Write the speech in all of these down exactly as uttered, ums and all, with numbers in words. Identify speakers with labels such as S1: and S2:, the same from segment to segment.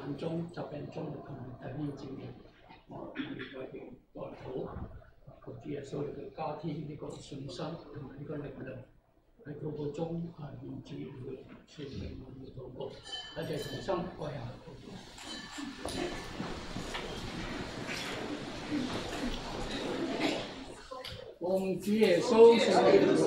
S1: 難中疾病中嘅同弟兄姊妹，我哋為佢代禱，求主耶穌嚟到加添呢個信心同埋呢個力量，喺禱告中啊，願主會垂聽我哋嘅禱告，一齊同心跪下禱告。奉主耶穌聖名，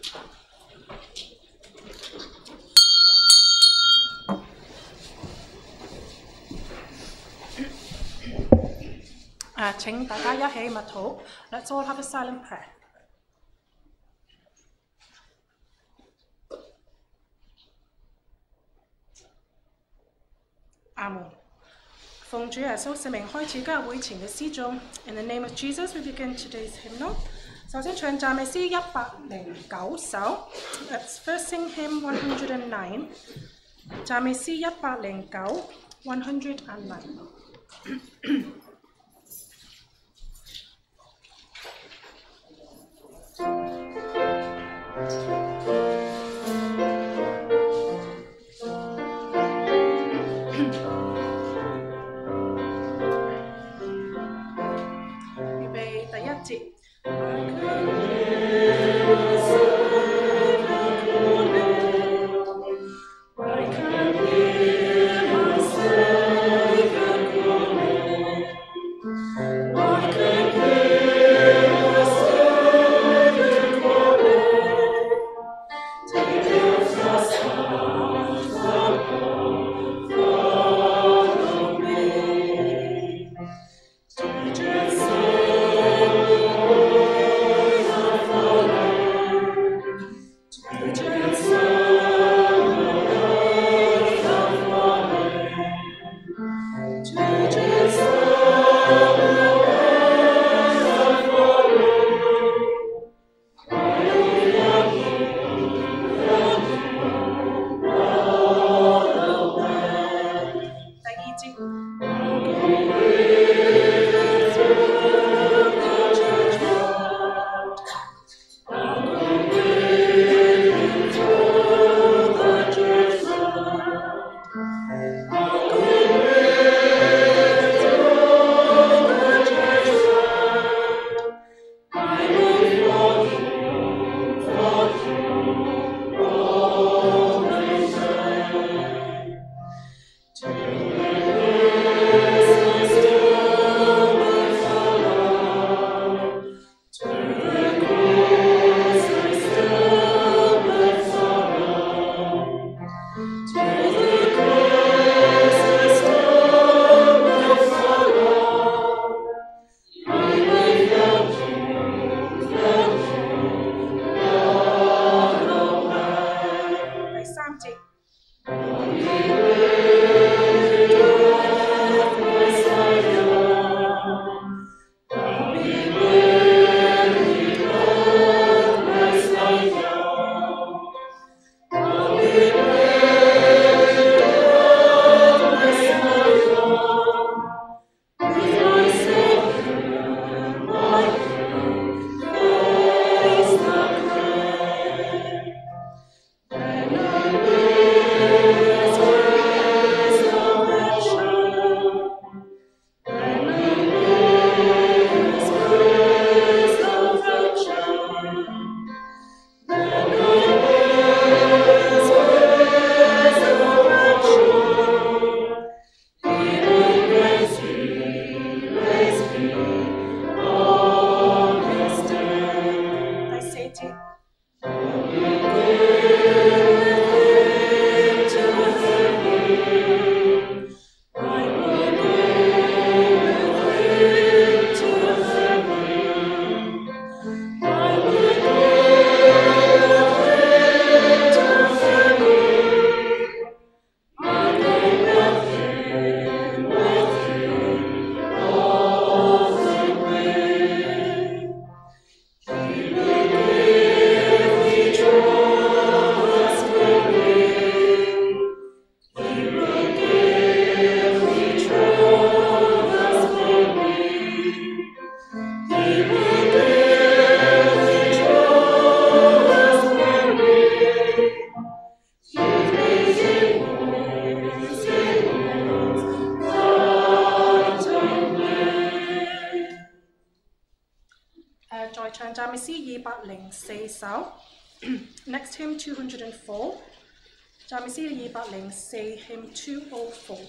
S2: 啊，請大家一起默禱。Let's all have a silent prayer. 阿門。奉主耶穌聖名開始今日會前嘅詩頌。In the name of Jesus, we begin today's hymnal. 首先唱讚美詩一百零九首。Let's first sing hymn one hundred and nine. 讚美詩一百零九 one hundred and nine. 預備第一節。讚美詩二百零四首。Next hymn two hundred and four。讚美詩二百零四 hymn two oh four。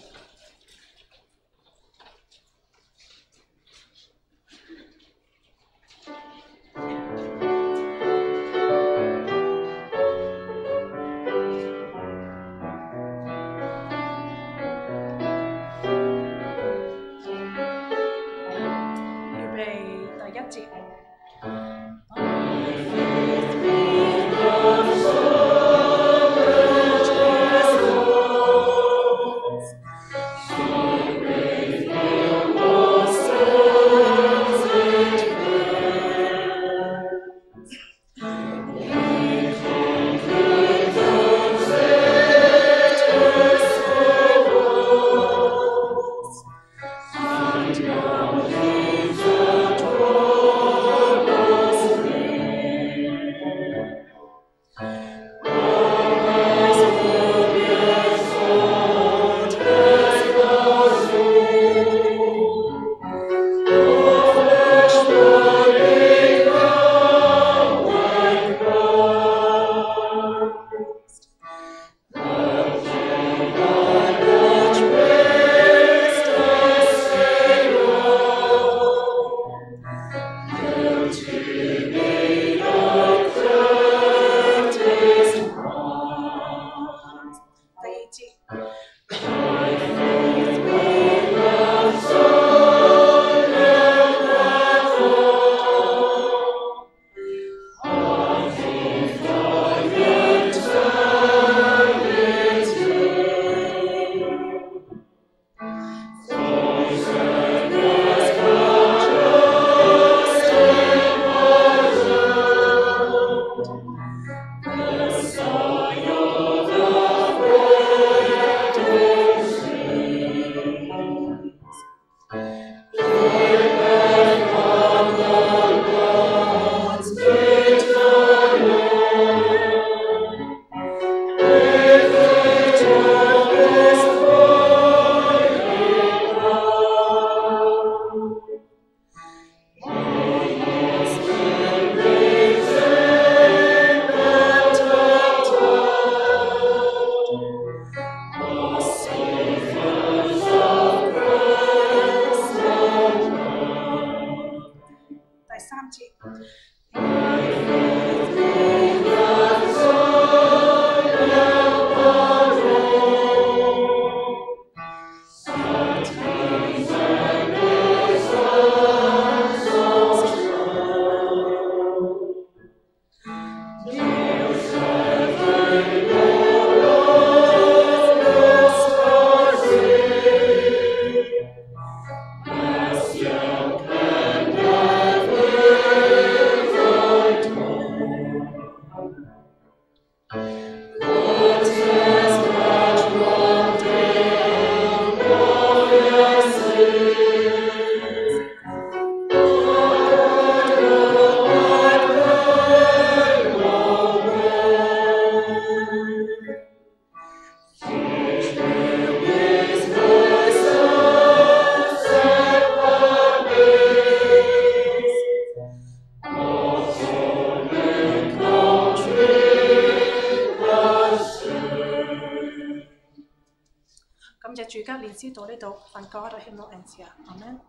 S2: 感謝主家連知到呢度，份歌喺度獻落人字啊，阿門。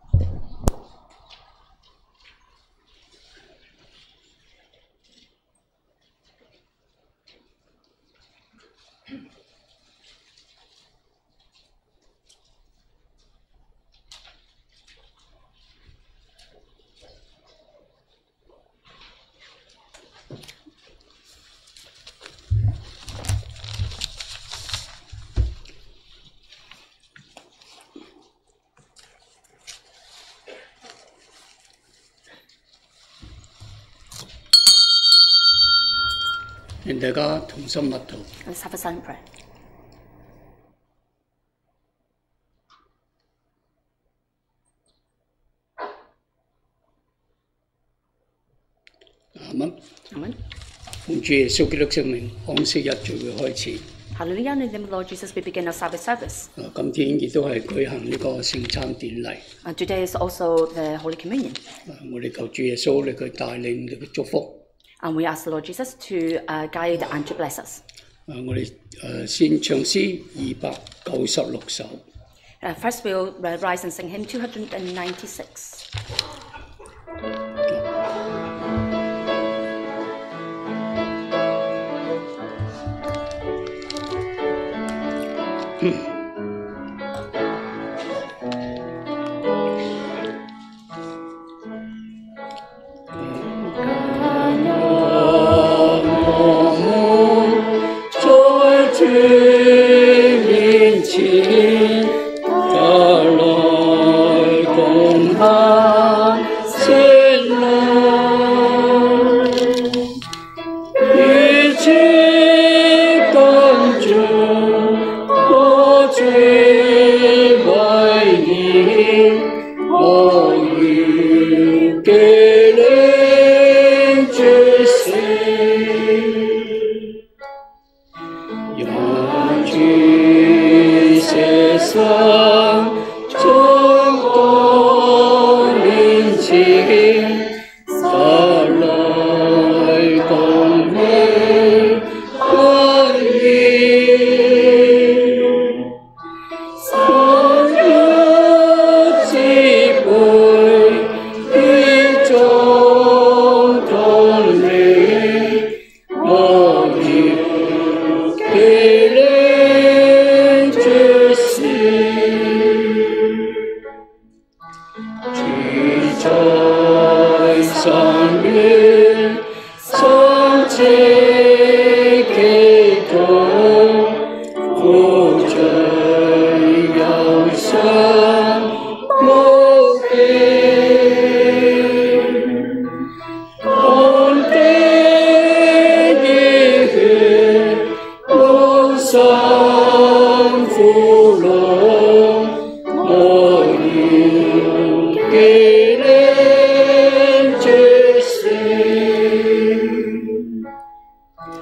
S1: 願大家同心默禱。
S3: Let's have a silent prayer.
S1: 阿門。
S3: 阿門。
S1: 奉主耶穌基督聖名，安息日聚會開始。
S3: Hallelujah! In the name of Lord Jesus, we begin our Sabbath service.
S1: 啊，今天亦都係舉行呢個聖餐典禮。
S3: And today is also the Holy Communion.
S1: 啊，我哋求主耶穌你佢帶領你嘅祝福。
S3: And we ask the Lord Jesus to uh, guide and to bless us.
S1: 啊，我哋誒先唱詩二百九十六首。
S3: Uh, first, we'll uh, rise and sing hymn two hundred ninety-six.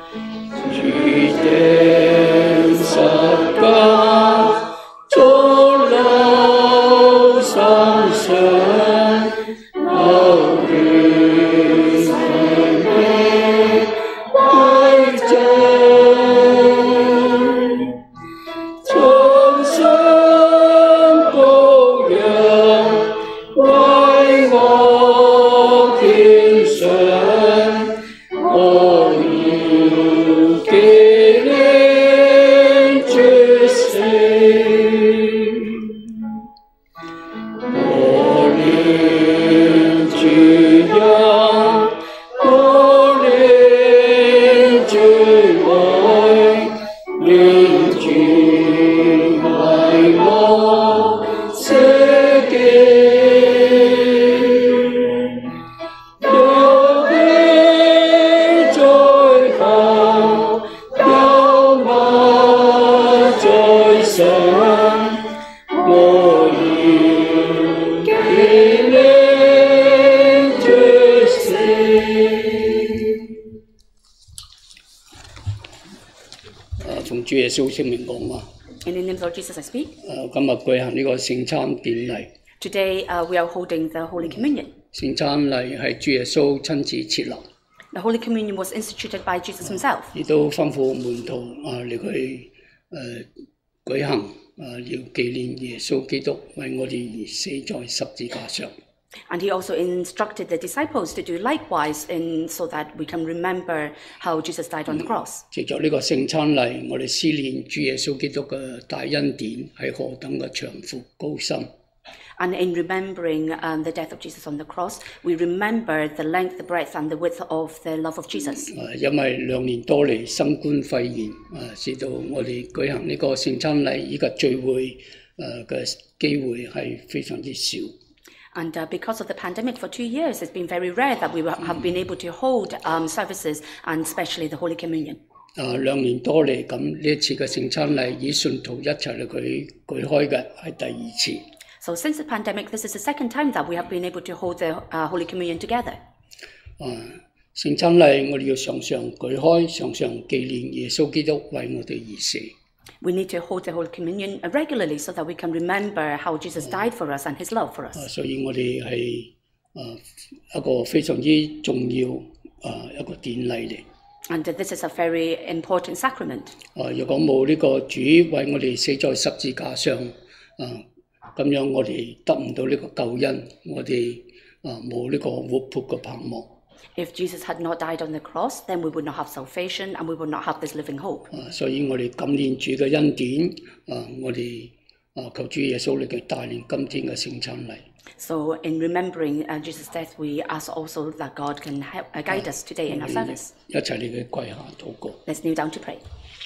S1: 奉主耶穌聖名講話。
S3: In the name of Lord Jesus, I speak.
S1: 誒，今日舉行呢個聖餐典禮。
S3: Today uh, we are holding the Holy Communion.
S1: 聖餐禮係主耶穌親自設立，
S3: The Holy Communion was instituted by Jesus himself.
S1: 亦都吩咐門徒啊嚟去誒舉行啊，要紀念耶穌基督為我哋而死在十字架上。
S3: And he also instructed the disciples to do likewise in, so that we can remember how Jesus died on the cross.
S1: 藉着呢個聖餐禮，我哋思念主耶穌基督嘅大恩典係何等嘅長闊高深。
S3: And in remembering um, the death of Jesus on the cross, we remember the length, the breadth, and the width of the love of Jesus.
S1: 誒，因為兩年多嚟新冠肺炎啊，使到我哋舉行呢個聖餐禮以及聚會誒嘅機會係非常之少。
S3: And uh, because of the pandemic for two years, it's been very rare that we have been able to hold um, services, and especially the Holy Communion.
S1: 啊，兩年多嚟咁呢一次嘅聖餐禮以信徒一齊嚟舉舉開嘅係第二次。
S3: So since the pandemic, this is the second time that we have been able to hold the uh, Holy Communion together.
S1: 啊，聖餐禮我哋要常常舉開，常常紀念耶穌基督為我哋而死。
S3: We need to hold the Holy Communion regularly so that we can remember how Jesus died for us and his love for us.
S1: 啊，所以我哋係啊一個非常之重要啊一個典禮嚟。
S3: And uh, this is a very important sacrament.
S1: 啊，如果冇呢個主為我哋死在十字架上，啊咁樣我哋得唔到呢個救恩，我哋啊冇呢個活潑嘅盼望。
S3: If Jesus had not died on the cross, then we would not have salvation and we would not have this living hope.
S1: 啊，所以我哋感念主嘅恩典，啊，我哋啊求主耶穌嚟嘅帶領今天嘅聖餐禮。
S3: So in remembering uh, Jesus' death, we ask also that God can help, uh, guide us today in our service.
S1: 一齊嚟嘅跪下禱告。
S3: Let's kneel down to pray.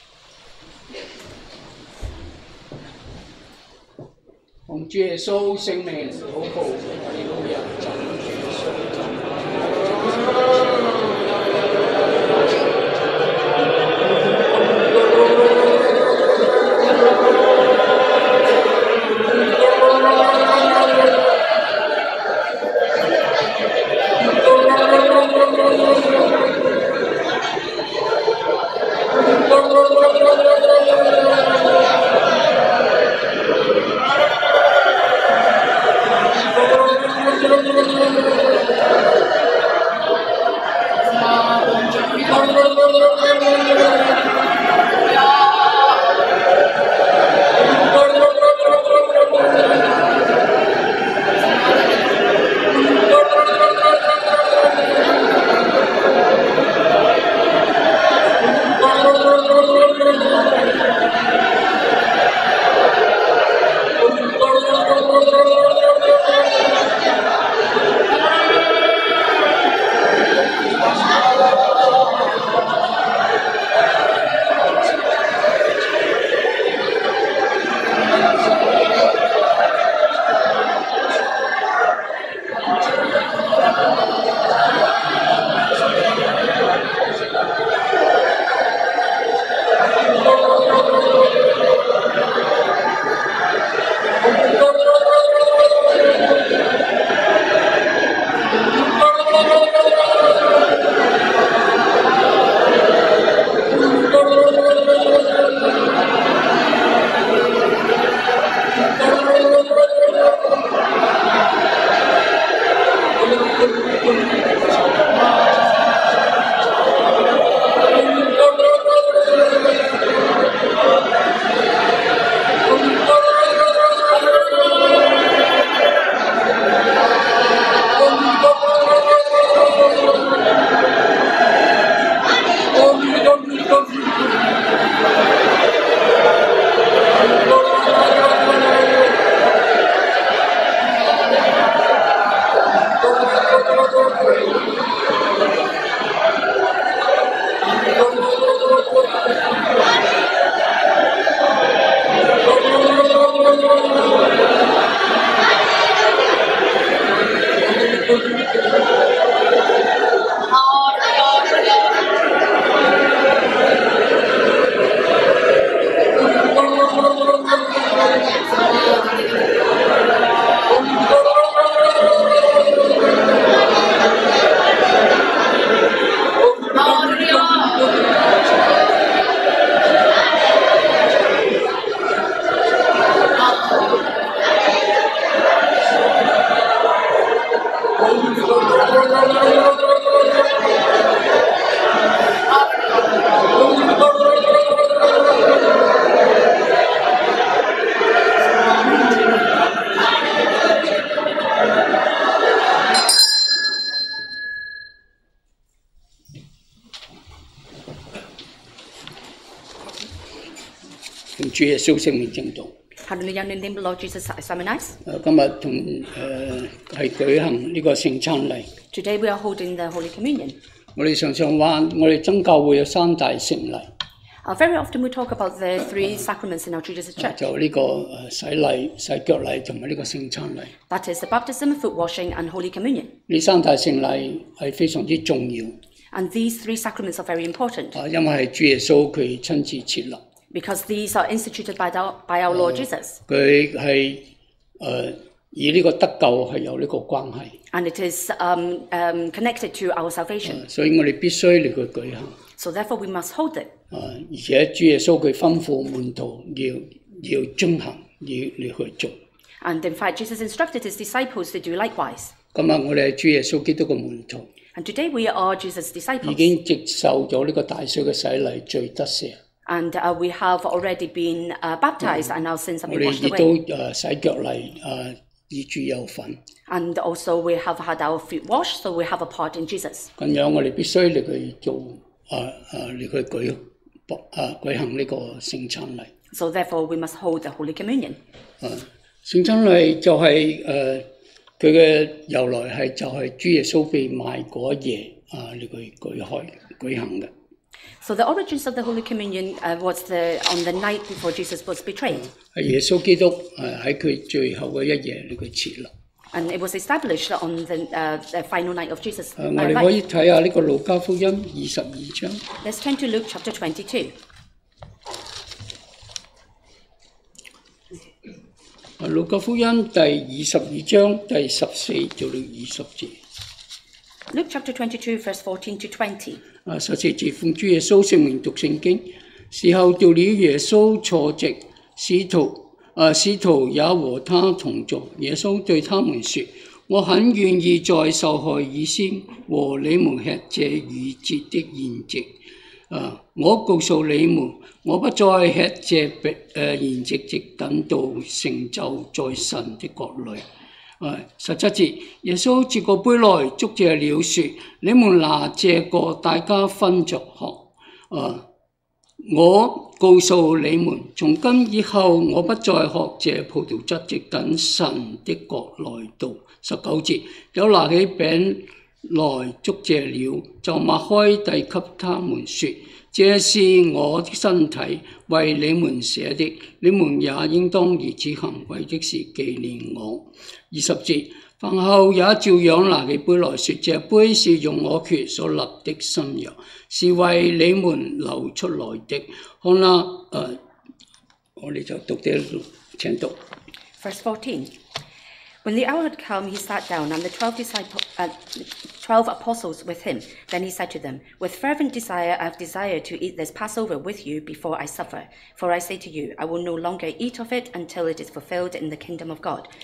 S1: 奉主耶穌聖名禱告，哈利路亞，讚美主耶穌，讚美同主耶穌聖名正道。
S3: Hallelujah, in the name of the Lord Jesus, I sermonize.
S1: 誒，今日同誒係舉行呢個聖餐禮。
S3: Today we are holding the Holy Communion.
S1: 我哋常常話，我哋真教會有三大聖禮，
S3: Uh, very often we talk about the three sacraments in our Jesus Church.
S1: 就呢個誒洗禮、洗腳禮同埋呢個聖餐禮。
S3: That is the baptism, foot washing, and Holy Communion.
S1: 呢三大聖禮係非常之重要，
S3: And these three sacraments are very important
S1: 啊，因為係主耶穌佢親自設立，
S3: because these are instituted by, the, by our Lord Jesus.
S1: 佢係誒以呢個得救係有呢個關係，
S3: And it is um, um, connected to our salvation.
S1: 所以我哋必須嚟去舉行。
S3: So therefore we must hold it.
S1: 啊，而且主耶穌佢吩咐門徒要要遵行，要嚟去做。
S3: And in fact, Jesus instructed his disciples to do likewise.
S1: 今日我哋係主耶穌基督嘅門徒，
S3: And today we are Jesus'
S1: 已
S3: disciples.
S1: 經接受咗呢個大水嘅洗禮，罪得赦。
S3: And uh, we have already been uh, baptized and our sins have
S1: 我
S3: been
S1: 哋
S3: washed
S1: 亦都
S3: away.
S1: 誒洗腳禮，誒與主有份。
S3: And also we have had our feet washed, so we have a part in Jesus.
S1: 咁樣我哋必須嚟去做，誒誒嚟去舉誒舉行呢個聖餐禮。
S3: So therefore we must hold the Holy Communion.
S1: 誒聖餐禮就係誒佢嘅由來係就係主耶穌被賣嗰夜啊嚟去舉開舉行嘅。
S3: So the origins of the Holy Communion uh, was the, on the night before Jesus was betrayed.
S1: 係耶穌基督誒喺佢最後嘅一夜嚟佢設立。
S3: And it was established on the, uh, the final night of Jesus'
S1: 誒
S3: uh,
S1: 我哋可
S3: life.
S1: 以睇下呢個路加福音二十二章。
S3: Let's turn to Luke chapter twenty-two.
S1: 啊，路加福音第二十二章第十四到到二十節。
S3: Luke chapter twenty-two, verse fourteen to twenty.
S1: 啊，十四節奉主耶穌聖名讀聖經。時候到了，耶穌坐席，使徒啊使徒也和他同坐。耶穌對他們說：我很願意在受害以先和你們吃這逾節的筵席。啊，我告訴你們，我不再吃這誒筵席，直等到成就在神的國裏。啊，十七節，耶穌接過杯來，祝謝了，說：你們拿這個，大家分着喝。啊，我告訴你們，從今以後，我不再喝這葡萄汁，直等神的國來到。十九節，有拿起餅來祝謝了，就擘開遞給他們說：這是我的身體，為你們捨的，你們也應當如此行，為的是紀念我。二十節，飯後也照樣拿起杯來說：這杯是用我血所立的新約，是為你們流出來的。看啦，誒、呃，我哋就讀啲，請讀。
S3: Verse fourteen. When the hour had come, he sat down, and the twelve, disciple, uh, twelve apostles with him. Then he said to them, with fervent desire I have desired to eat this Passover with you before I suffer. For I say to you, I will no longer eat of it until it is fulfilled in the kingdom of God.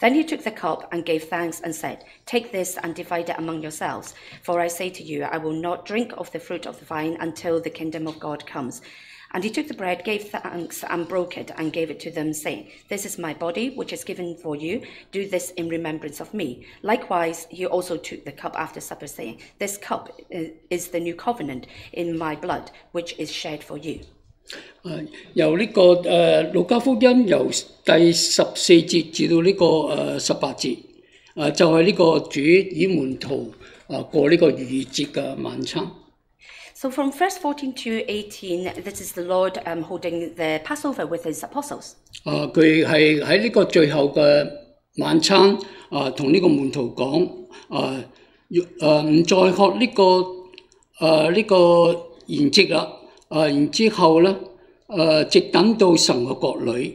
S3: Then he took the cup and gave thanks and said, "Take this and divide it among yourselves. For I say to you, I will not drink of the fruit of the vine until the kingdom of God comes." And he took the bread, gave thanks, and broke it, and gave it to them, saying, "This is my body, which is given for you. Do this in remembrance of me." Likewise, he also took the cup after supper, saying, "This cup is the new covenant in my blood, which is shed for you."
S1: 啊，由呢、這個誒、呃、路加福音由第十四節至到呢、這個誒十八節，啊就係、是、呢個主與門徒啊過呢個逾越節嘅晚餐。
S3: So from verse fourteen to eighteen, this is the Lord um, holding the Passover with his apostles.
S1: 啊，佢係喺呢個最後嘅晚餐啊，同呢個門徒講啊，誒唔再喝呢、這個誒呢、啊這個筵席啦。啊，然之後咧，誒直等到神嘅國裏。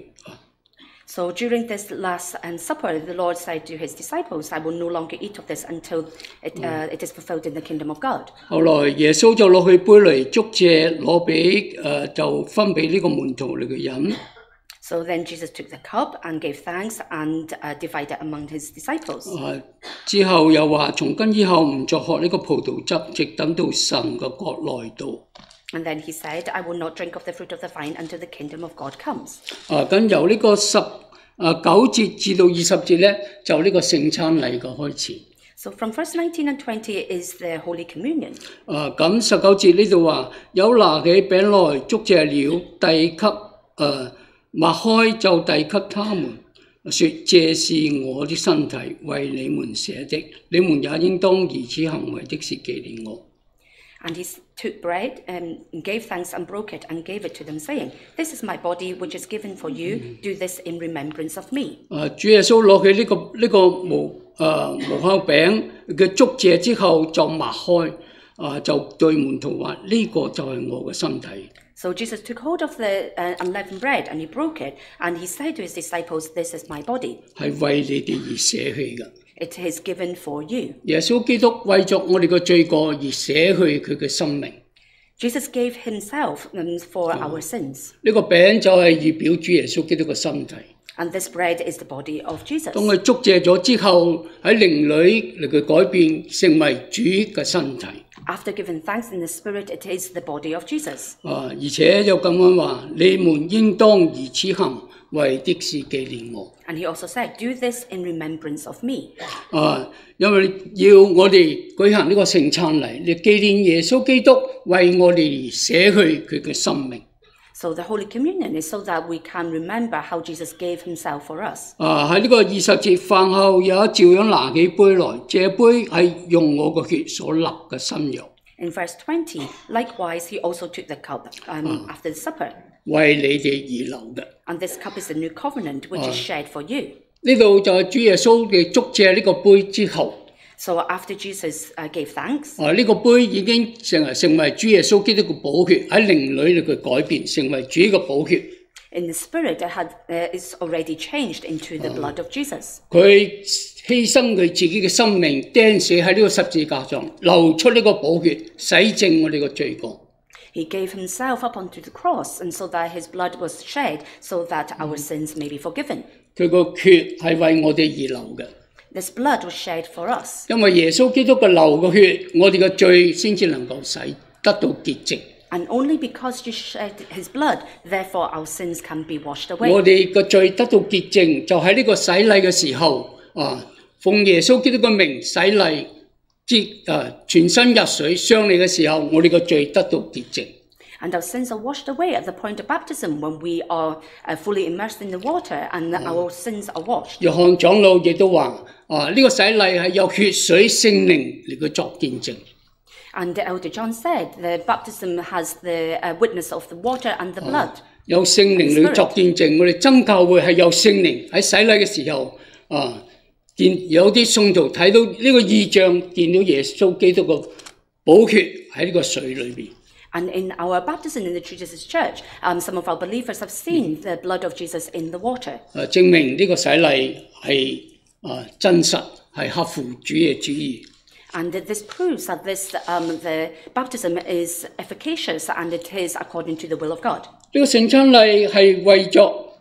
S3: So during this last and supper, the Lord said to his disciples, "I will no longer eat of this until it, uh, it is fulfilled in the kingdom of God."
S1: 後來耶穌就攞起杯嚟祝謝，攞俾誒就分俾呢個門徒嚟嘅飲。
S3: So then Jesus took the cup and gave thanks and uh, divided among his disciples.
S1: 啊，之後又話從今以後唔再喝呢個葡萄汁，直等到神嘅國來到。
S3: And then he said, "I will not drink of the fruit of the vine until the kingdom of God comes."
S1: 啊，咁由呢個十啊九節至到二十節咧，就呢個聖餐禮嘅開始。
S3: So from verse nineteen and twenty is the Holy Communion.
S1: 啊，咁十九節呢度話有拿起餅來祝謝了，遞給誒擘開就遞給他們，說：這是我的身體，為你們捨的，你們也應當如此行為的是紀念我。
S3: And he took bread and gave thanks and broke it and gave it to them, saying, "This is my body, which is given for you. Do this in remembrance of me."
S1: 啊，主耶穌攞起呢、這個呢、這個無誒無酵餅嘅祝謝之後，就擘開，啊就對門徒話：呢、這個就係我嘅身體。
S3: So Jesus took hold of the uh, unleavened bread and he broke it, and he said to his disciples, "This is my body.
S1: 係為你哋而捨去嘅。
S3: It is given for you."
S1: 耶穌基督為咗我哋嘅罪過而捨去佢嘅生命。
S3: Jesus gave himself um, for our sins.
S1: 呢個餅就係預表主耶穌基督嘅身體。
S3: And this bread is the body of Jesus.
S1: 當佢祝謝咗之後，喺靈裏嚟佢改變，成為主嘅身體。
S3: After giving thanks in the Spirit, it is the body of Jesus.
S1: 啊，而且又咁樣話：你們應當如此行，為的是紀念我。
S3: And he also said, "Do this in remembrance of me."
S1: 啊，因為要我哋舉行呢個聖餐禮，嚟紀念耶穌基督為我哋而捨去佢嘅生命。
S3: So the Holy Communion is so that we can remember how Jesus gave himself for us.
S1: 啊，喺呢個二十節飯後也照樣拿起杯來，這杯係用我嘅血所立嘅新約。
S3: In verse twenty, likewise, he also took the cup um, after the supper.
S1: 為你哋而流嘅。
S3: And this cup is the new covenant, which is shed for you.
S1: 呢度就係主耶穌嘅祝謝呢個杯之後。
S3: So after Jesus uh, gave thanks,
S1: 啊，呢個杯已經成為成為主耶穌基督嘅寶血，喺靈裏佢改變，成為主嘅寶血。
S3: in the spirit, it had uh, is already changed into the blood of Jesus.
S1: 佢犧牲佢自己嘅生命，釘死喺呢個十字架上，流出呢個寶血，洗淨我哋嘅罪過。
S3: He gave himself up onto the cross, and so that his blood was shed, so that our sins may be forgiven.
S1: 佢個血係為我哋而流嘅。
S3: This blood was shed for us.
S1: 因為耶穌基督嘅流嘅血，我哋嘅罪先至能夠洗得到潔淨。
S3: And only because you shed his blood, therefore our sins can be washed away.
S1: 我哋嘅罪得到潔淨，就喺呢個洗禮嘅時候啊，奉耶穌基督嘅名洗禮，即啊全身入水傷你嘅時候，我哋嘅罪得到潔淨。
S3: And our sins are washed away at the point of baptism when we are uh, fully immersed in the water and our sins are washed.
S1: 約翰長老亦都話啊，呢、這個洗禮係有血水聖靈嚟去作見證。
S3: And Elder John said the baptism has the uh, witness of the water and the blood.
S1: 有聖靈嚟作見證，我哋真教會係有聖靈喺洗禮嘅時候啊，見有啲信徒睇到呢個異象，見到耶穌基督嘅寶血喺呢個水裏邊。
S3: And in our baptism in the True Jesus Church, um, some of our believers have seen the blood of Jesus in the water.
S1: 啊，證明呢個洗禮係啊真實，係合乎主嘅旨意。
S3: And this proves that this um, the baptism is efficacious and it is according to the will of God.
S1: 呢個聖餐禮係為咗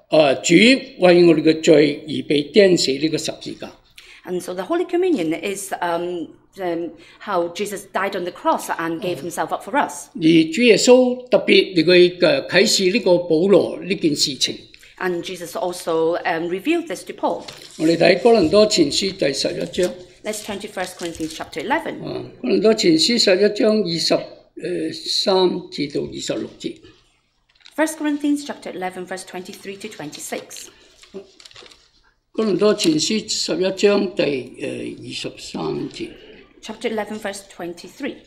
S1: 誒主為我哋嘅罪而被釘死呢個十字架。
S3: And so the Holy Communion is um, um, how Jesus died on the cross and gave himself up for us.
S1: 而主耶穌特別嚟佢嘅啟示呢個保羅呢件事情。
S3: And Jesus also um, revealed this to Paul.
S1: 我哋睇哥林多前書第十一章。
S3: Let's turn to First Corinthians chapter eleven.
S1: 啊，哥林多前書十一章二十誒三至到二十六節。
S3: First Corinthians chapter eleven, verse twenty-three to twenty-six.
S1: 哥林多前書十一章第誒二十三節。
S3: Chapter eleven, verse twenty-three.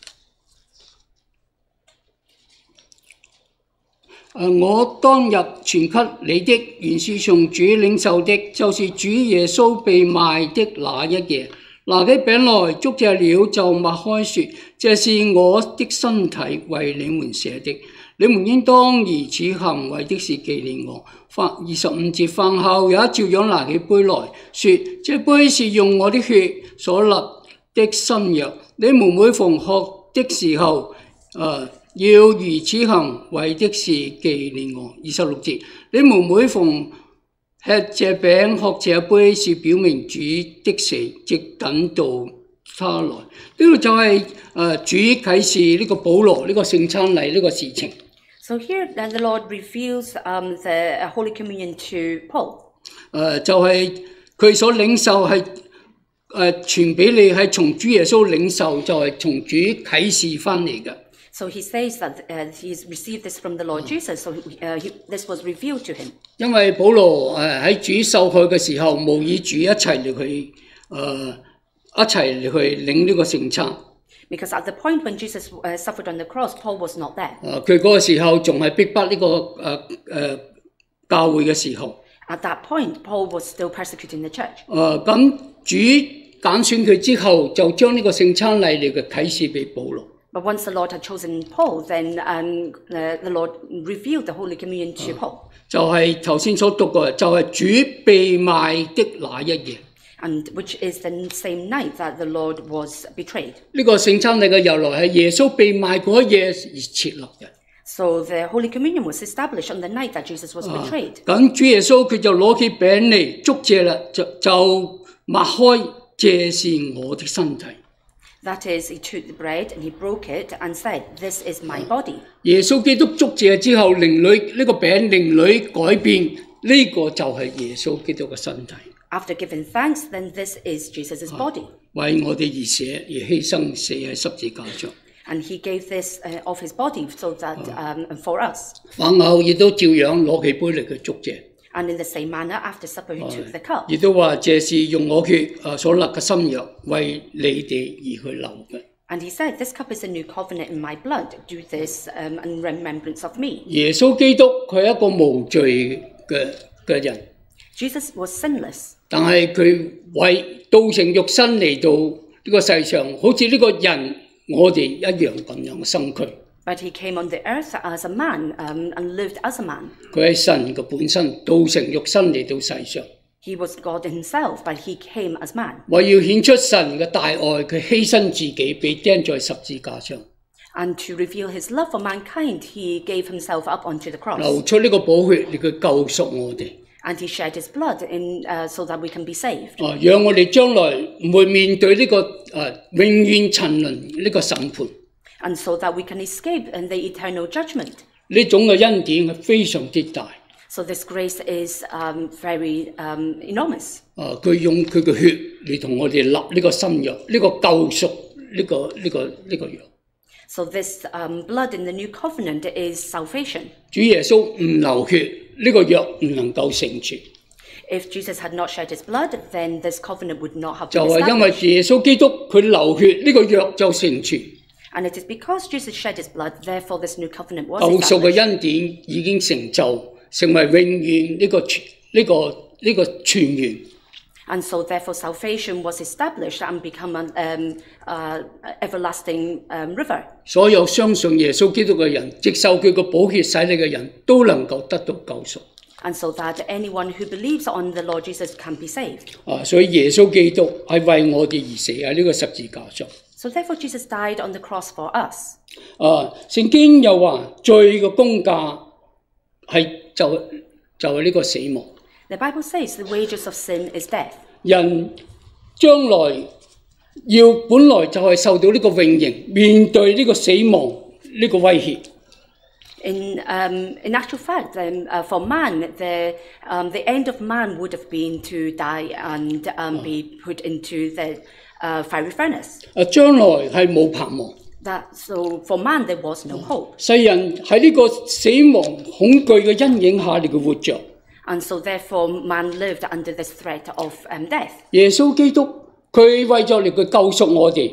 S1: 誒，我當日傳給你的，原是從主領受的，就是主耶穌被賣的那一夜，拿起餅來，祝謝了，就擘開說：這是我的身體，為你們捨的。你們應當如此行，為的是紀念我。二十五節，飯後也照樣拿起杯來，說：這杯是用我的血所立的新約。你們每逢喝的時候，誒、呃、要如此行，為的是紀念我。二十六節，你們每逢吃這餅、喝這杯，是表明主的死，直等到他來。呢個就係、是、誒、呃、主啟示呢個保羅呢、這個聖餐禮呢個事情。
S3: So here, uh, the Lord reveals um, the uh, Holy Communion to Paul.
S1: 誒、呃、就係、是、佢所領受係誒傳俾你係從主耶穌領受，就係、是、從主啟示翻嚟嘅。
S3: So he says that uh, he's received this from the Lord Jesus. So uh, he, this was revealed to him.
S1: 因為保羅誒喺主受害嘅時候，模擬主一齊嚟去誒一齊嚟去領呢個聖餐。
S3: Because at the point when Jesus uh, suffered on the cross, Paul was not there.
S1: 誒佢嗰個時候仲係逼迫呢、這個誒誒、呃、教會嘅時候。
S3: At that point, Paul was still persecuting the church.
S1: 誒咁主揀選佢之後，就將呢個聖餐禮嚟嘅啟示俾保羅。
S3: But once the Lord had chosen Paul, then um, uh, the Lord revealed the Holy Communion to Paul.
S1: 就係頭先所讀嘅，就係、是、主被賣的那一夜。
S3: And which is the same night that the Lord was betrayed.
S1: 呢個聖餐禮嘅由來係耶穌被賣嗰一夜而設立嘅。
S3: So the Holy Communion was established on the night that Jesus was betrayed.
S1: 咁主耶穌佢就攞起餅嚟祝謝啦，就就擘開，這是我的身體。
S3: That is, he took the bread and he broke it and said, "This is my body."
S1: 耶穌基督祝謝之後，靈裏呢個餅靈裏改變，呢、這個就係耶穌基督嘅身體。
S3: After giving thanks, then this is Jesus' body.
S1: 為我哋而捨而犧牲，死喺十字架上。
S3: And he gave this uh, of his body so that um, for us.
S1: 飯後亦都照樣攞起杯嚟去祝謝。
S3: And in the same manner, after supper, he took the cup.
S1: 亦都話：這是用我血誒所立嘅新約，為你哋而去流嘅。
S3: And he said, "This cup is a new covenant in my blood. Do this um, in remembrance of me."
S1: 耶穌基督佢係一個無罪嘅嘅人。
S3: Jesus was sinless.
S1: 但係佢為道成肉身嚟到呢個世上，好似呢個人我哋一樣咁樣生軀。
S3: But he came on the earth as a man um, and lived as a man.
S1: 佢係神嘅本身，道成肉身嚟到世上。
S3: He was God himself, but he came as man.
S1: 為要顯出神嘅大愛，佢犧牲自己，被釘在十字架上。
S3: And to reveal his love for mankind, he gave himself up onto the cross.
S1: 流出呢個寶血嚟去救贖我哋。
S3: And he shed his blood in, uh, so that we can be saved.
S1: 啊，讓我哋將來唔會面對呢、這個誒、呃、永遠沉淪呢個審判。
S3: And so that we can escape in the eternal judgment.
S1: 呢種嘅恩典係非常之大。
S3: So this grace is um, very um, enormous.
S1: 啊，佢用佢嘅血嚟同我哋立呢個新約，呢、這個救贖呢、這個呢、這個呢、這個約。
S3: So this um, blood in the new covenant is salvation.
S1: 主耶穌唔流血，呢、這個約唔能夠成全。
S3: If Jesus had not shed his blood, then this covenant would not have been
S1: 就係因為
S3: established.
S1: 耶穌基督佢流血，呢、這個約就成全。
S3: And it is because Jesus shed his blood, therefore this new covenant was
S1: 救贖嘅
S3: established.
S1: 恩典已經成就，成為永遠呢、這個呢、這個呢、這個泉源。
S3: And so therefore salvation was established and become an um, uh, everlasting um, river.
S1: 所有相信耶穌基督嘅人，接受佢個寶血洗禮嘅人都能夠得到救贖。
S3: And so that anyone who believes on the Lord Jesus can be saved.
S1: 啊，所以耶穌基督係為我哋而死喺呢個十字架上。
S3: So therefore Jesus died on the cross for us.
S1: 啊，聖經又話罪嘅工價係就就係呢個死亡。
S3: The Bible says the wages of sin is death.
S1: 人將來要本來就係受到呢個永刑，面對呢個死亡呢個威脅。
S3: In, um, in actual fact, um, uh, for man, the, um, the end of man would have been to die and um, be put into the uh, fiery furnace.
S1: 啊，將來係冇盼望。
S3: That, so for man, there was no hope.
S1: 世人喺呢個死亡恐懼嘅陰影下嚟嘅活着。
S3: And so therefore, man lived under this threat of um, death.
S1: 耶穌基督佢為咗嚟佢救贖我哋，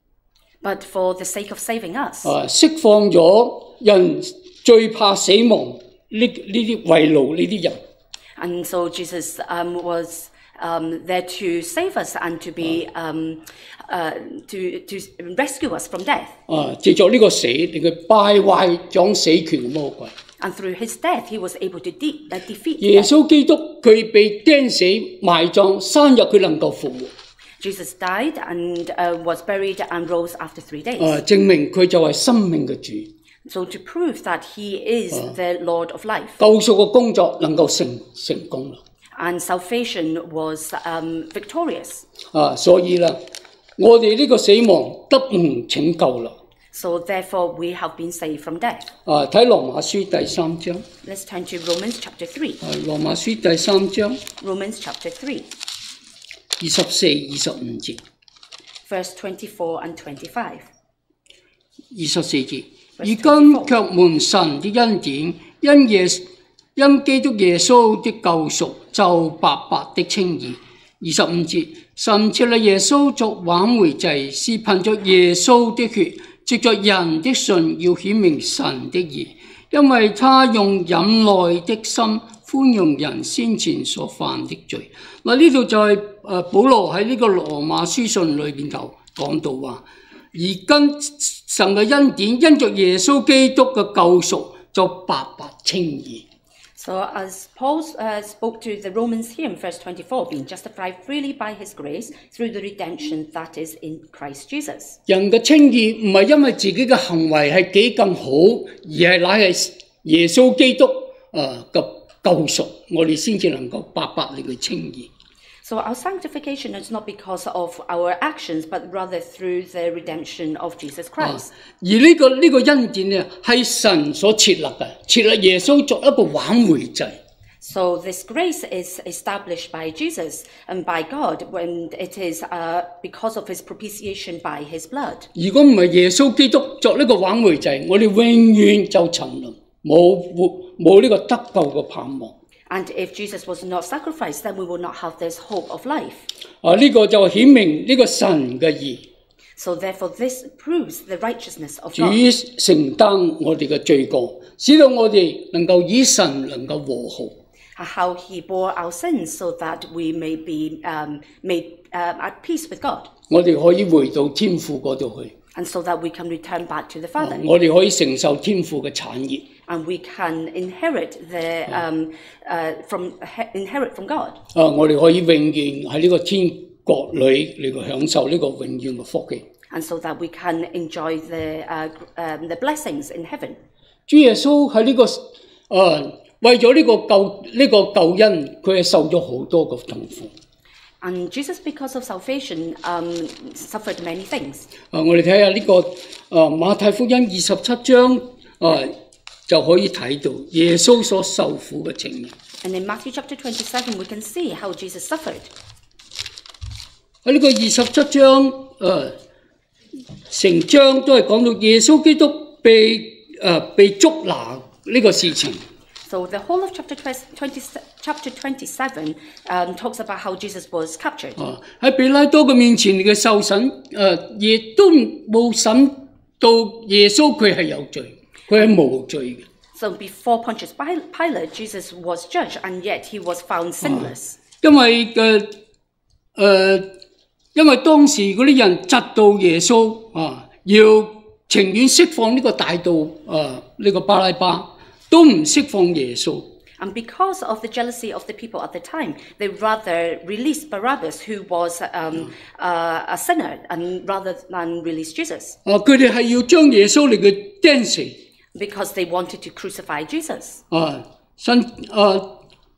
S3: But for the sake of saving us,
S1: 啊，釋放咗人最怕死亡呢呢啲為奴呢啲人。
S3: and so Jesus um, was um, there to save us and to be um, uh, to to rescue us from death.
S1: 啊，藉著呢個死令佢敗壞掌死權嘅魔鬼。
S3: And through his death, he was able to de- uh, defeat
S1: 耶
S3: death.
S1: 穌基督佢被釘死埋葬，三日佢能夠復活。
S3: Jesus died and uh, was buried and rose after three days.
S1: 啊，證明佢就係生命嘅主。
S3: So to prove that he is the Lord of life.
S1: 救贖嘅工作能夠成成功啦。
S3: And salvation was um, victorious.
S1: 啊，所以啦，我哋呢個死亡得唔拯救啦。
S3: So therefore, we have been saved from death.
S1: 啊，睇羅馬書第三章。
S3: Let's turn to Romans chapter three.
S1: 啊，羅馬書第三章
S3: Romans chapter three,
S1: 二十四、二十五節。
S3: verse twenty-four and twenty-five.
S1: 二十四節，而今卻蒙神的恩典，因耶因基督耶穌的救贖，就白白的稱義。二十五節，神設立耶穌作挽回祭，是憑着耶穌的血，藉着人的信，要顯明神的義，因為他用忍耐的心寬容人先前所犯的罪。嗱，呢度就係誒保羅喺呢個羅馬書信裏邊頭講到話。而跟神嘅恩典，因着耶穌基督嘅救贖，就白白稱義。
S3: So as Paul uh, spoke to the Romans here in verse twenty-four, being justified freely by his grace through the redemption that is in Christ Jesus.
S1: 人嘅稱義唔係因為自己嘅行為係幾咁好，而係乃係耶穌基督誒嘅救贖，我哋先至能夠白白嚟去稱義。
S3: So our sanctification is not because of our actions, but rather through the redemption of Jesus Christ.
S1: 而呢、個呢、個恩典咧係神所設立嘅，設立耶穌作一個挽回祭。
S3: So this grace is established by Jesus and by God when it is uh, because of his propitiation by his blood.
S1: 如果唔係耶穌基督作呢個挽回祭，我哋永遠就沉淪，冇活冇呢個得救嘅盼望。
S3: And if Jesus was not sacrificed, then we will not have this hope of life.
S1: 啊，呢、個就顯明呢個神嘅義，
S3: So therefore, this proves the righteousness of
S1: 主
S3: God.
S1: 承擔我哋嘅罪過，使到我哋能夠與神能夠和好。
S3: How he bore our sins so that we may be um, made uh, at peace with God.
S1: 我哋可以回到天父嗰度去，
S3: And so that we can return back to the Father.
S1: 我哋可以承受天父嘅產業。
S3: And we can inherit the um, uh, from inherit from God.
S1: 啊，我哋可以永遠喺呢個天國裏嚟到享受呢個永遠嘅福氣。
S3: And so that we can enjoy the uh, um, the blessings in heaven.
S1: 主耶穌喺呢、個誒、呃、為咗呢個救呢、個救恩，佢係受咗好多個痛苦。
S3: And Jesus, because of salvation, um, suffered many things.
S1: 啊，我哋睇下呢個誒、呃、馬太福音二十七章啊。就可以睇到耶穌所受苦嘅情形。
S3: And in Matthew chapter twenty-seven, we can see how Jesus suffered.
S1: 喺呢個二十七章，誒、呃、成章都係講到耶穌基督被誒、呃、被捉拿呢個事情。
S3: So the whole of chapter twenty, chapter twenty-seven um, talks about how Jesus was captured.
S1: 啊，喺比拉多嘅面前嘅受審，誒、呃、亦都冇審到耶穌佢係有罪。 佢係無罪嘅。
S3: So before Pontius Pilate, Jesus was judged, and yet he was found sinless.
S1: 因為嘅誒、呃，因為當時嗰啲人窒到耶穌啊，要情願釋放呢個大盜啊，呢、這個巴拉巴，都唔釋放耶穌。
S3: And because of the jealousy of the people at the time, they rather released Barabbas, who was um, uh, a sinner, and rather than release Jesus.
S1: 啊，佢哋係要將耶穌嚟嘅釘死。
S3: Because they wanted to crucify Jesus.
S1: 啊，神啊，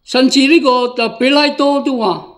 S1: 甚至呢個就比拉多都話。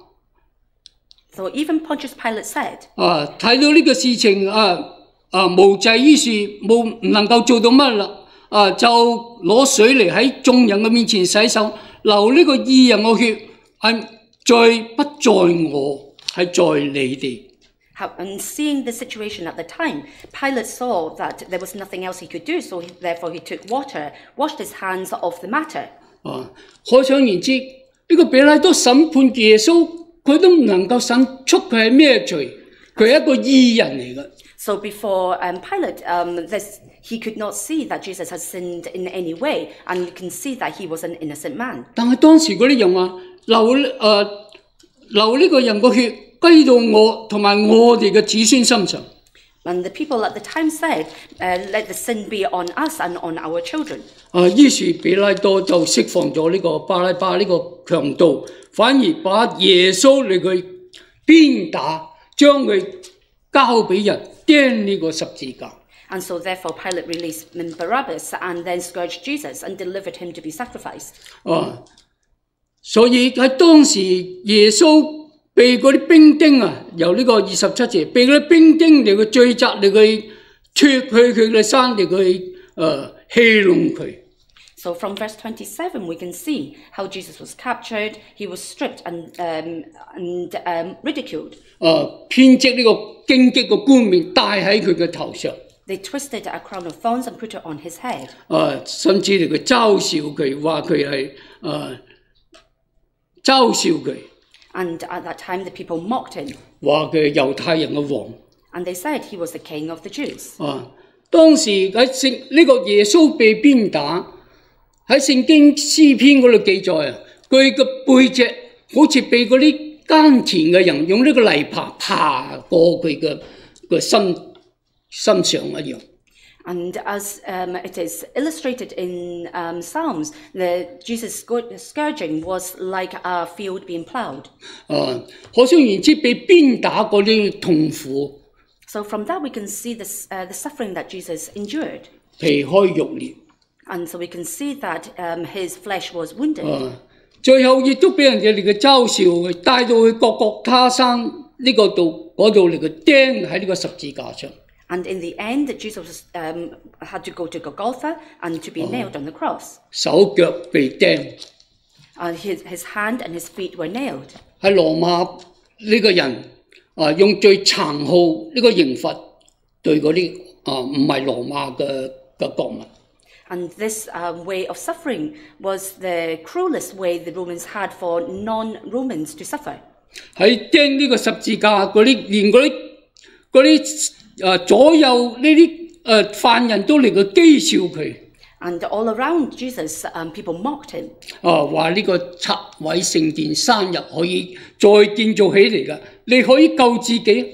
S3: So even Pontius Pilate said,
S1: 啊，睇到呢個事情啊啊無濟於事，冇唔能夠做到乜啦，啊就攞水嚟喺眾人嘅面前洗手，流呢個義人嘅血，係罪不在我，係在你哋。
S3: how, and seeing the situation at the time, Pilate saw that there was nothing else he could do, so he, therefore he took water, washed his hands of the matter.
S1: 啊，可想而知，呢、這個比拉多審判耶穌，佢都唔能夠審出佢係咩罪，佢係一個義人嚟嘅。
S3: So before um, Pilate, um, this, he could not see that Jesus had sinned in any way, and you can see that he was an innocent man.
S1: 但係當時嗰啲人話流誒、呃、流呢個人個血歸到我同埋我哋嘅子孫身上。
S3: And the people at the time said, uh, let the sin be on us and on our children.
S1: 啊，於是比拉多就釋放咗呢個巴拉巴呢個強盜，反而把耶穌嚟佢鞭打，將佢交俾人釘呢個十字架。
S3: And so therefore Pilate released Barabbas and then scourged Jesus and delivered him to be sacrificed.
S1: 啊，所以喺當時耶穌被嗰啲兵丁啊，由呢個二十七節，被嗰啲兵丁嚟去追責，嚟去脱去佢嘅衫，嚟去誒戲弄佢。
S3: So from verse twenty-seven, we can see how Jesus was captured, he was stripped and, um, and um, ridiculed.
S1: 啊，編織呢個荊棘嘅冠冕戴喺佢嘅頭上。
S3: They twisted a crown of thorns and put it on his head.
S1: 啊，甚至嚟佢嘲笑佢，話佢係誒嘲笑佢，
S3: And at that time, the people mocked him.
S1: 話佢係猶太人嘅王。
S3: And they said he was the king of the Jews.
S1: 啊，當時喺聖呢個耶穌被鞭打。 喺聖經詩篇嗰度記載啊，佢嘅背脊好似被嗰啲耕田嘅人用呢個泥耙爬過佢嘅個身身上一樣。
S3: And as um, it is illustrated in um, Psalms, the Jesus scourging was like a field being ploughed.
S1: 啊，可想而知被鞭打嗰啲痛苦。
S3: So from that we can see this, uh, the suffering that Jesus endured.
S1: 皮開肉裂。
S3: And so we can see that um, his flesh was wounded.
S1: 啊，最後亦都俾人哋嚟嘅嘲笑，帶到去各各他山呢個度嗰度嚟嘅釘喺呢個十字架上。
S3: And in the end, Jesus um, had to go to Golgotha and to be nailed on the cross.
S1: 手腳被釘。
S3: Uh, his, his hand and his feet were nailed.
S1: 喺羅馬呢個人啊，用最殘酷呢個刑罰對嗰啲啊唔係羅馬嘅嘅國民。
S3: And this um, way of suffering was the cruelest way the Romans had for non-Romans to suffer.
S1: 喺釘呢個十字架嗰啲，連嗰啲嗰啲誒左右呢啲誒犯人都嚟個譏笑佢。
S3: And all around Jesus, um, people mocked him.
S1: 啊，話呢個拆毀聖殿三日可以再建造起嚟㗎，你可以救自己。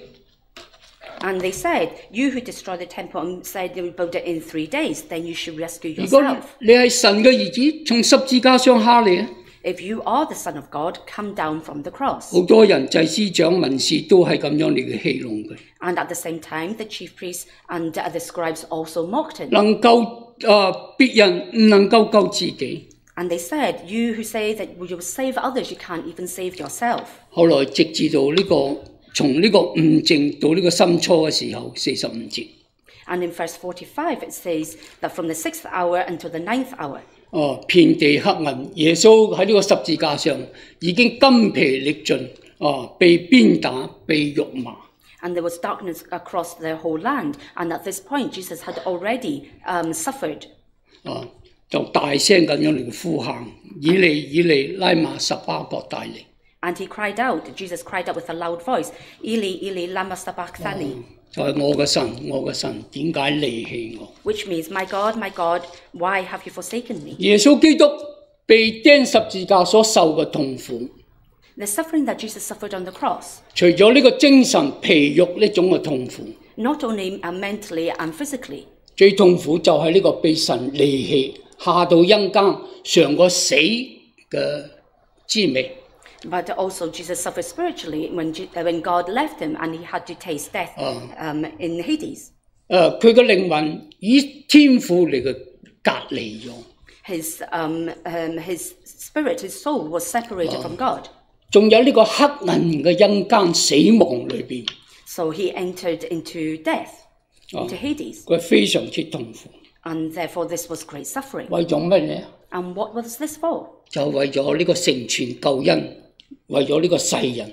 S3: And they said, you who destroyed the temple and said you would build it in three days, then you should rescue
S1: 如果
S3: yourself.
S1: 你係神嘅兒子，從十字架上下嚟啊！
S3: If you are the Son of God, come down from the cross.
S1: 好多人祭司長、文士都係咁樣嚟嘅戲弄佢。
S3: And at the same time, the chief priests and uh, the scribes also mocked him.
S1: 能救啊別人，唔能夠救自己。
S3: And they said, you who say that you will save others, you can't even save yourself.
S1: 後來直至到呢、這個從呢個悟淨到呢個深初嘅時候，四十五節。
S3: And in verse forty-five, it says that from the sixth hour until the ninth hour.
S1: 哦，遍地黑暗，耶穌喺呢個十字架上已經筋疲力盡，啊，被鞭打，被辱罵。
S3: And there was darkness across the whole land. And at this point, Jesus had already um, suffered.
S1: 啊，就大聲咁樣嚟呼喊：以利以利，拉馬十巴各大利。
S3: And he cried out, Jesus cried out with a loud voice, Eli, Eli, lama sabachthani.
S1: 就係我嘅神，我嘅神，點解離棄我？
S3: Which means, my God, my God, why have you forsaken me?
S1: 耶穌基督被釘十字架所受嘅痛苦，
S3: The suffering that Jesus suffered on the cross,
S1: 除咗呢個精神皮肉呢種嘅痛苦，
S3: not only uh, mentally and physically,
S1: 最痛苦就係呢個被神離棄，下到陰間，嘗過死嘅滋味。
S3: but also Jesus suffered spiritually when, Je- uh, when God left him and he had to taste death um, in Hades.
S1: 誒，佢嘅靈魂與天父嚟嘅隔離咗。
S3: His, um, um, his spirit, his soul was separated from God.
S1: 仲有呢個黑暗嘅陰間死亡裏邊，
S3: So he entered into death, into Hades.
S1: 佢非常之痛苦。
S3: And therefore this was great suffering.
S1: 為咗乜嘢？
S3: And what was this for?
S1: 就為咗呢個成全救恩，為咗呢個世人，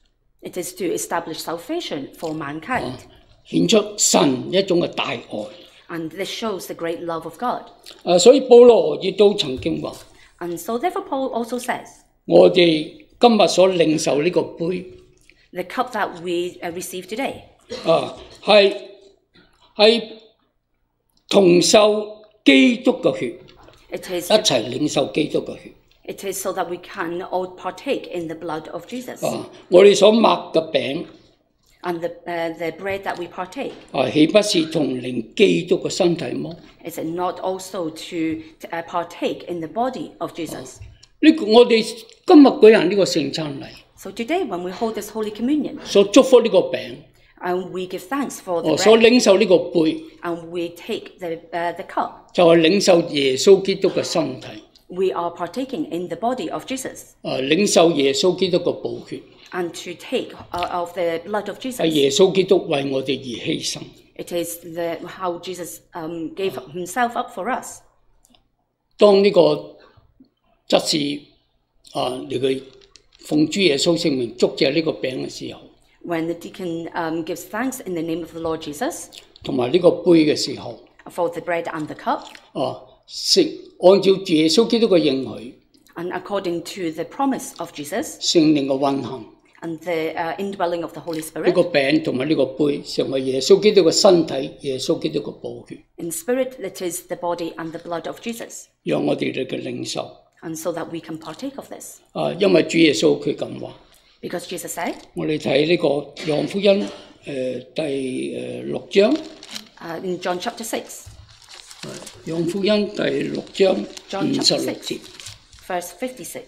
S3: It is to establish salvation for mankind.
S1: 顯出神一種嘅大愛。
S3: And this shows the great love of God.
S1: 啊，所以保羅亦都曾經話：
S3: And so therefore Paul also says,
S1: 我哋今日所領受呢個杯，
S3: the cup that we uh, receive today
S1: 啊，係係同受基督嘅血，
S3: It is,
S1: 一齊領受基督嘅血。
S3: it is so that we can all partake in the blood of Jesus.
S1: 啊，我哋所擘嘅餅，
S3: And the, uh, the bread that we partake,
S1: 啊，豈不是同領基督嘅身體麼？
S3: is it not also to, to uh, partake in the body of Jesus?
S1: 呢個我哋今日舉行呢個聖餐禮，
S3: So today when we hold this Holy Communion,
S1: 所祝福呢個餅，
S3: and we give thanks for the
S1: 哦，所
S3: bread,
S1: 領受呢個杯，
S3: and we take the, uh, the cup,
S1: 就係領受耶穌基督嘅身體，
S3: we are partaking in the body of Jesus,
S1: 啊，領受耶穌基督嘅寶血，
S3: and to take uh, of the blood of
S1: 係
S3: Jesus.
S1: 耶穌基督為我哋而犧牲。
S3: It is the, how Jesus um, gave himself up for us.
S1: 當呢個執事啊嚟佢奉主耶穌聖名祝謝呢個餅嘅時候，
S3: When the deacon um, gives thanks in the name of the Lord Jesus
S1: 同埋呢個杯嘅時候，
S3: for the bread and the cup,
S1: 啊，聖按照耶穌基督嘅應許，
S3: and according to the promise of Jesus
S1: 聖靈嘅運行，
S3: and the uh, indwelling of the Holy
S1: 呢
S3: Spirit,
S1: 個餅同埋呢個杯成為耶穌基督嘅身體，耶穌基督嘅寶血，
S3: in spirit that is the body and the blood of Jesus,
S1: 讓我哋嚟嘅領受。
S3: and so that we can partake of this.
S1: 啊，因為主耶穌佢咁話，
S3: Because Jesus said,
S1: 我哋睇呢個約翰福音誒、呃、第誒六章，
S3: uh, in John chapter six,
S1: 約翰福音第六章
S3: John
S1: 五十
S3: chapter
S1: 六
S3: six,
S1: 節。
S3: verse fifty-six.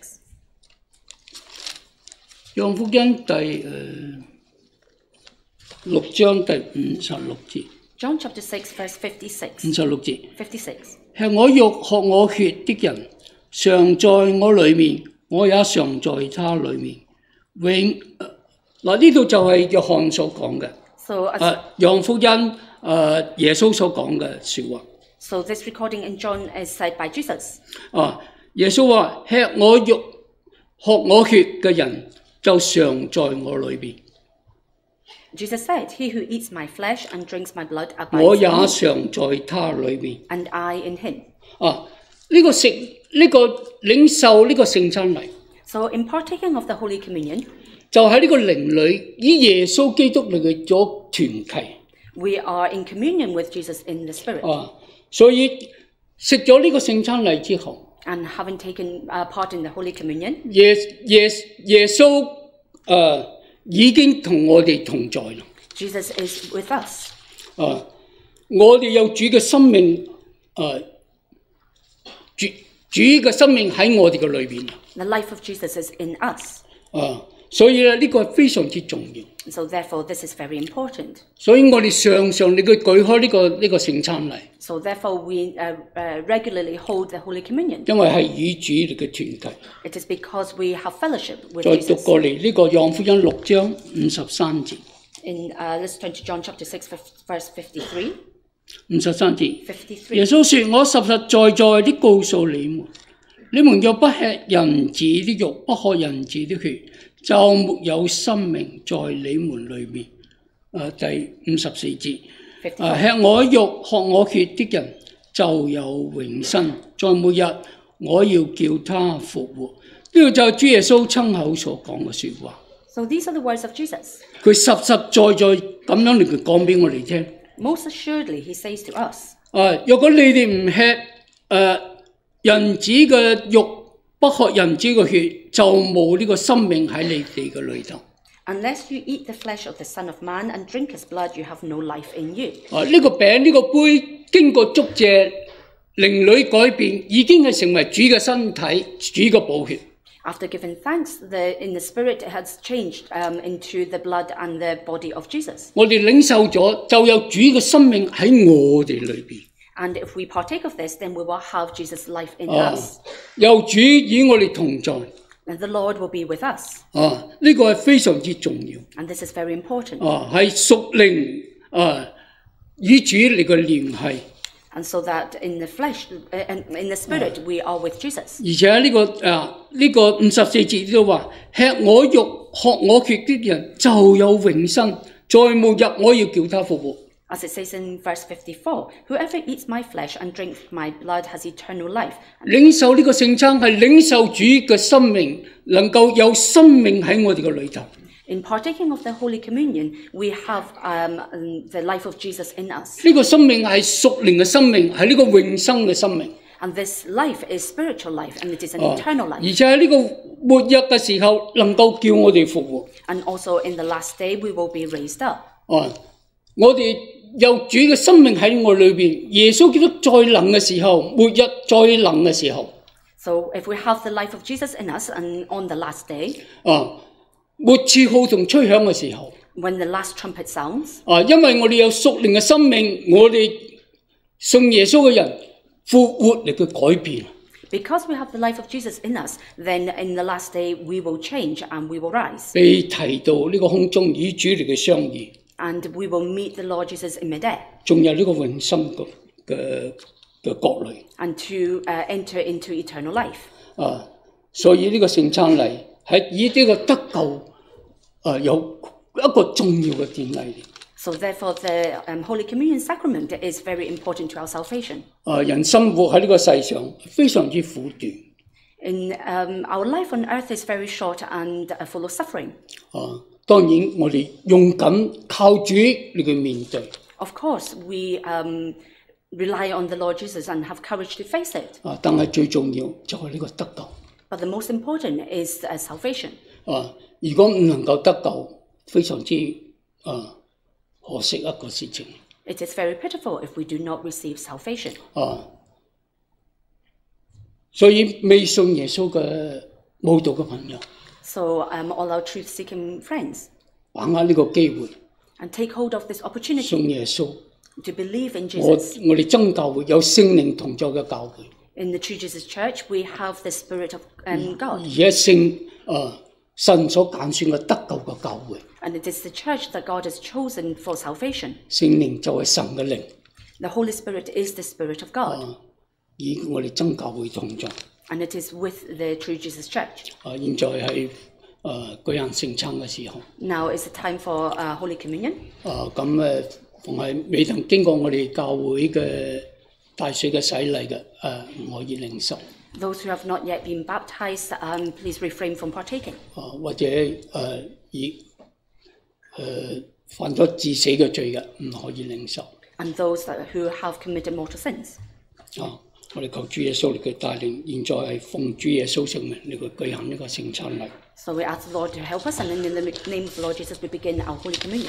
S1: 約翰福音第誒、呃、六章第五十六節，
S3: John chapter six, verse
S1: 五
S3: fifty-six.
S1: 十六節。
S3: fifty-six.
S1: 吃我肉喝我血的人，常在我裏面，我也常在他裏面。永嗱呢度就係約翰所講嘅，
S3: So, as,
S1: 誒約翰福音誒、呃、耶穌所講嘅説話。
S3: so this recording in John is said by Jesus.
S1: 啊，耶穌話：吃我肉喝我血嘅人，就常在我裏邊，
S3: Jesus said, "He who eats my flesh and drinks my blood
S1: 我
S3: abides
S1: 也
S3: in me,
S1: 常在他裏邊。
S3: and I in him."
S1: 啊，呢、個食呢、個領受呢個聖餐禮，
S3: So, in partaking of the Holy Communion,
S1: 就喺呢個靈裏以耶穌基督嚟嘅咗團契。
S3: we are in communion with Jesus in the Spirit.
S1: 啊，所以食咗呢個聖餐禮之後，
S3: And having taken uh, part in the Holy Communion,
S1: 耶耶耶穌誒、呃、已經同我哋同在啦。
S3: Jesus is with us.
S1: 啊，我哋有主嘅生命，誒、呃、主主嘅生命喺我哋嘅裏邊
S3: The life of Jesus is in us.
S1: 啊，所以咧呢個係非常之重要。
S3: So, therefore, this is very important.
S1: 所以我哋常常你佢舉開呢、個呢、個聖餐禮，
S3: So, therefore, we uh, uh, regularly hold the Holy Communion.
S1: 因為係與主嚟嘅團契。
S3: It is because we have fellowship with
S1: 再讀
S3: Jesus.
S1: 過嚟呢、個約翰福音六章五十三節，
S3: In uh, let's turn to John chapter six, verse fifty-three.
S1: 五十三節。
S3: fifty-three.
S1: 耶穌說：我實實在在的告訴你們，你們若不吃人子的肉，不喝人子的血，就沒有生命在你們裏面。誒、第五十四節。誒、吃我肉、喝我血的人，就有永生。在末日，我要叫他復活。呢個就係主耶穌親口所講嘅説話。
S3: So, these are the words of Jesus.
S1: 佢實實在在咁樣嚟講俾我哋聽。
S3: Most assuredly, he says to us,
S1: 啊！若果你哋唔吃誒、呃、人子嘅肉，不喝人子嘅血，就冇呢個生命喺你哋嘅裏頭。
S3: unless you eat the flesh of the Son of Man and drink his blood, you have no life in you.
S1: 啊！呢、這個餅呢、這個杯經過祝謝靈裏改變，已經係成為主嘅身體、主嘅寶血。
S3: After giving thanks, the, in the Spirit it has changed um, into the blood and the body of Jesus.
S1: 我哋領受咗，就有主嘅生命喺我哋裏邊。
S3: And if we partake of this, then we will have Jesus' life in
S1: 啊
S3: us.
S1: 有主與我哋同在
S3: And the Lord will be with us.
S1: 啊，呢、個係非常之重要
S3: And this is very important.
S1: 啊，係屬靈啊與主嚟嘅聯繫，
S3: And so that in the flesh, uh, and in the spirit, we are with Jesus.
S1: 而且呢、個啊呢、個五十四節都話：吃我肉、喝我血的人就有永生，在末日我要叫他復活。
S3: As it says in verse fifty-four, whoever eats my flesh and drinks my blood has eternal life.
S1: 領受呢個聖餐係領受主嘅生命，能夠有生命喺我哋嘅裏頭。
S3: In partaking of the Holy Communion, we have um, um, the life of Jesus in us.
S1: 呢個生命係屬靈嘅生命，係呢個永生嘅生命。
S3: And this life is spiritual life, and it is an
S1: 啊
S3: eternal
S1: 而
S3: life.
S1: 且喺呢個末日嘅時候，能夠叫我哋復活。
S3: And also in the last day, we will be raised up.
S1: 啊，我哋有主嘅生命喺我裏邊，耶穌基督再臨嘅時候，末日再臨嘅時候，
S3: So if we have the life of Jesus in us, and on the last day,
S1: 啊，末次號同吹響嘅時候，
S3: when the last trumpet sounds,
S1: 啊，因為我哋有屬靈嘅生命，我哋信耶穌嘅人復活嚟嘅改變。
S3: because we have the life of Jesus in us, then in the last day we will change and we will rise.
S1: 被提到呢個空中與主嚟嘅相遇，
S3: And we will meet the Lord Jesus in midair,
S1: 仲有呢個永生嘅嘅嘅國裏。
S3: and to uh, enter into eternal life.
S1: 啊，所以呢個聖餐禮係以呢個得救，啊有一個重要嘅典禮。
S3: So therefore the um, Holy Communion sacrament is very important to our salvation.
S1: 啊，人生活喺呢個世上非常之苦短。
S3: In um, our life on earth is very short and uh, full of suffering.
S1: 啊，當然我哋勇敢靠主嚟去面對。
S3: Of course, we um, rely on the Lord Jesus and have courage to face it.
S1: 啊，但係最重要就係呢個得救。
S3: But the most important is uh, salvation.
S1: 啊，如果唔能夠得救，非常之啊可惜一個事情。
S3: It is very pitiful if we do not receive salvation.
S1: 啊，所以未信耶穌嘅慕道嘅朋友，
S3: So um, all our truth-seeking friends,
S1: 把握呢個機會
S3: and take hold of this opportunity
S1: 信耶穌。
S3: to believe in
S1: 我
S3: Jesus.
S1: 我哋真教會有聖靈同在嘅教會，
S3: In the True Jesus Church, we have the Spirit of um,
S1: 而
S3: God,
S1: 且聖啊神所揀選嘅得救嘅教會，
S3: and it is the church that God has chosen for salvation.
S1: 聖靈就係神嘅靈，
S3: The Holy Spirit is the Spirit of God,
S1: 啊，與我哋真教會同在。
S3: and it is with the True Jesus Church.
S1: 啊，現在係啊舉行聖餐嘅時候，
S3: Now is the time for uh, Holy Communion.
S1: 啊咁誒，逢係未曾經過我哋教會嘅大水嘅洗禮嘅，誒唔可以領受。
S3: Those who have not yet been baptized, um, please refrain from partaking.
S1: 啊，或者誒、呃、以誒、呃、犯咗致死嘅罪嘅，唔可以領受。
S3: And those that, who have committed mortal sins.
S1: 啊，我哋求主耶穌嚟嘅帶領，現在係奉主耶穌聖名嚟去舉行呢個聖餐禮。
S3: So we ask the Lord to help us, and in the name of the Lord Jesus, we begin our Holy Communion.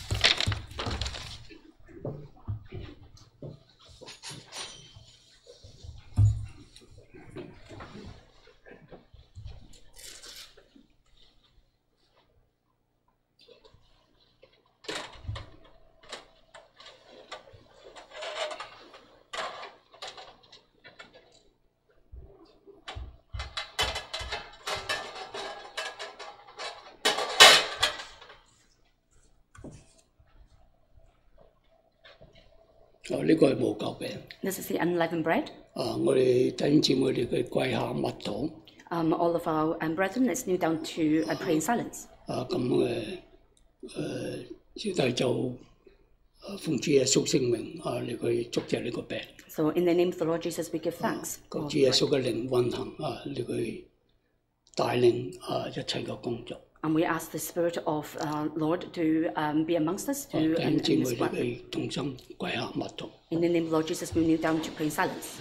S1: 啊，呢、個係無酵餅。
S3: This is the unleavened bread.
S1: 啊，我哋弟兄姊妹哋去跪下默禱。
S3: Um, all of our um, brethren, let's kneel down to uh, pray in silence.
S1: 啊，咁誒誒，小弟就啊奉主耶穌聖名啊嚟去祝謝呢個餅。
S3: So in the name of the Lord Jesus, we give thanks.
S1: 求
S3: for
S1: 主耶
S3: bread.
S1: 穌嘅靈運行啊嚟去帶領啊一切嘅工作。
S3: And we ask the Spirit of uh, Lord to um, be amongst us
S1: 啊，
S3: to
S1: 弟
S3: in,
S1: 兄姊
S3: in
S1: 妹
S3: this
S1: 哋
S3: work.
S1: 去同心跪下默禱。
S3: In the name of the Lord Jesus, we kneel down to pray in silence.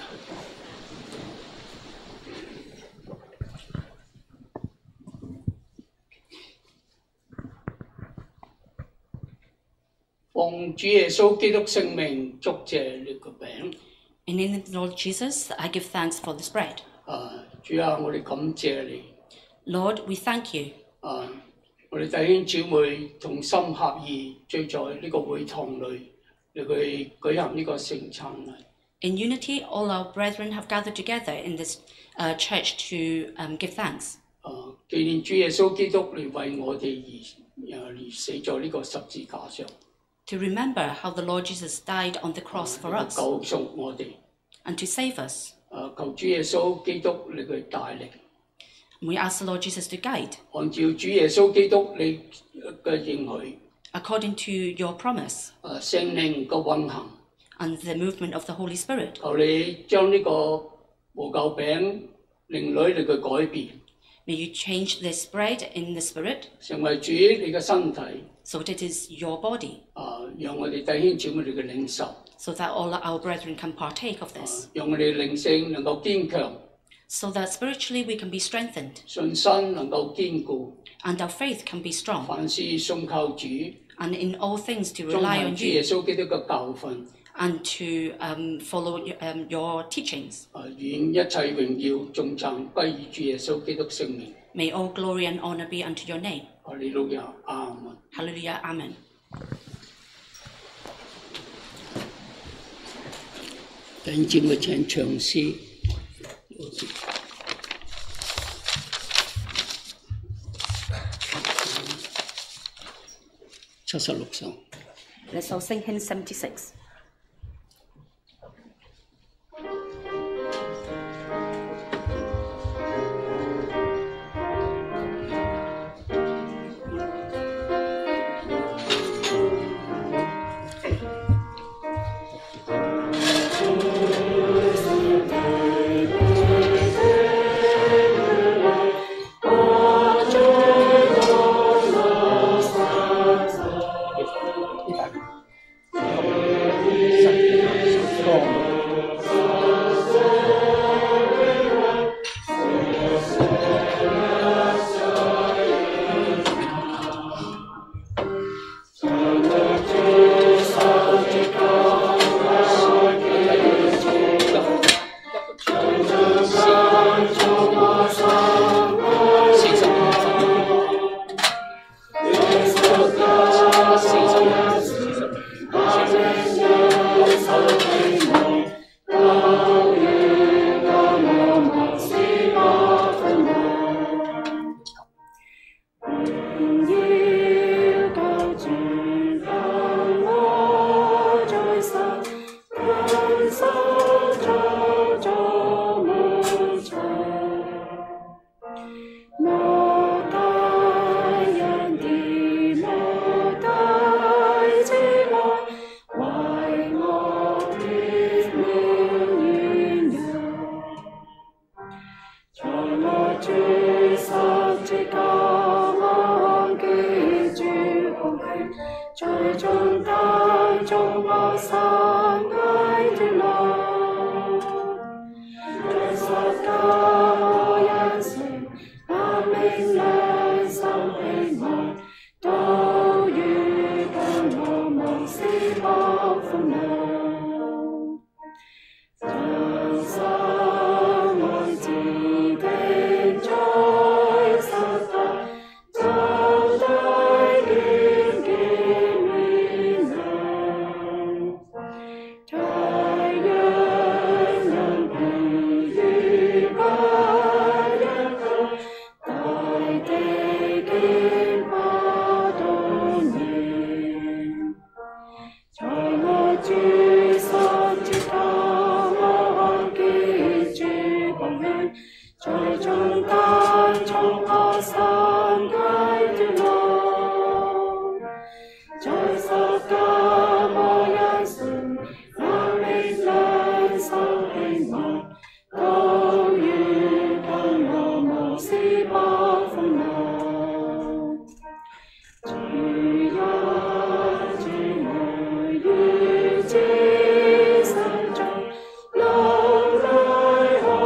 S1: 奉主耶穌基督聖名祝謝呢個餅。
S3: In the name of the Lord Jesus, I give thanks for this bread.
S1: 啊，主啊，我哋感謝你。
S3: Lord, we thank you.
S1: 啊，我哋弟兄姊妹同心合意，聚在呢個會堂裏嚟去舉行呢個聖餐禮。
S3: In unity, all our brethren have gathered together in this uh, church to um, give thanks.
S1: 啊，紀念主耶穌基督嚟為我哋而誒而死在呢個十字架上。
S3: To remember how the Lord Jesus died on the cross for us
S1: 救贖我哋。
S3: and to save us.
S1: 啊，求主耶穌基督嚟去帶領。
S3: We ask the Lord Jesus to guide
S1: 按照主耶穌基督你嘅應許。
S3: according to your promise
S1: 啊，聖靈嘅運行。
S3: and the movement of the Holy Spirit.
S1: 求你將呢個無酵餅靈女嚟去改變。
S3: May you change this bread in the Spirit
S1: 成為主你嘅身體。
S3: so that it is your body,
S1: 啊，讓我哋弟兄姊妹哋嘅領受。
S3: so that all our brethren can partake of this,
S1: 讓我哋靈性能夠堅強。
S3: so that spiritually we can be strengthened
S1: 信心能夠堅固。
S3: and our faith can be strong,
S1: 凡事信靠主。
S3: and in all things to
S1: 遵
S3: rely
S1: 行
S3: on
S1: 主耶
S3: you
S1: 穌基督嘅教訓。
S3: and to um, follow um, your teachings.
S1: 啊，願一切榮耀頌讚歸於主耶穌基督聖名。
S3: May all glory and honor be unto your name.
S1: 哈利路亞，阿門。
S3: Hallelujah, Amen.
S1: 弟兄姊妹請唱詩。七十六首。
S3: Let's all sing hymn seventy-six.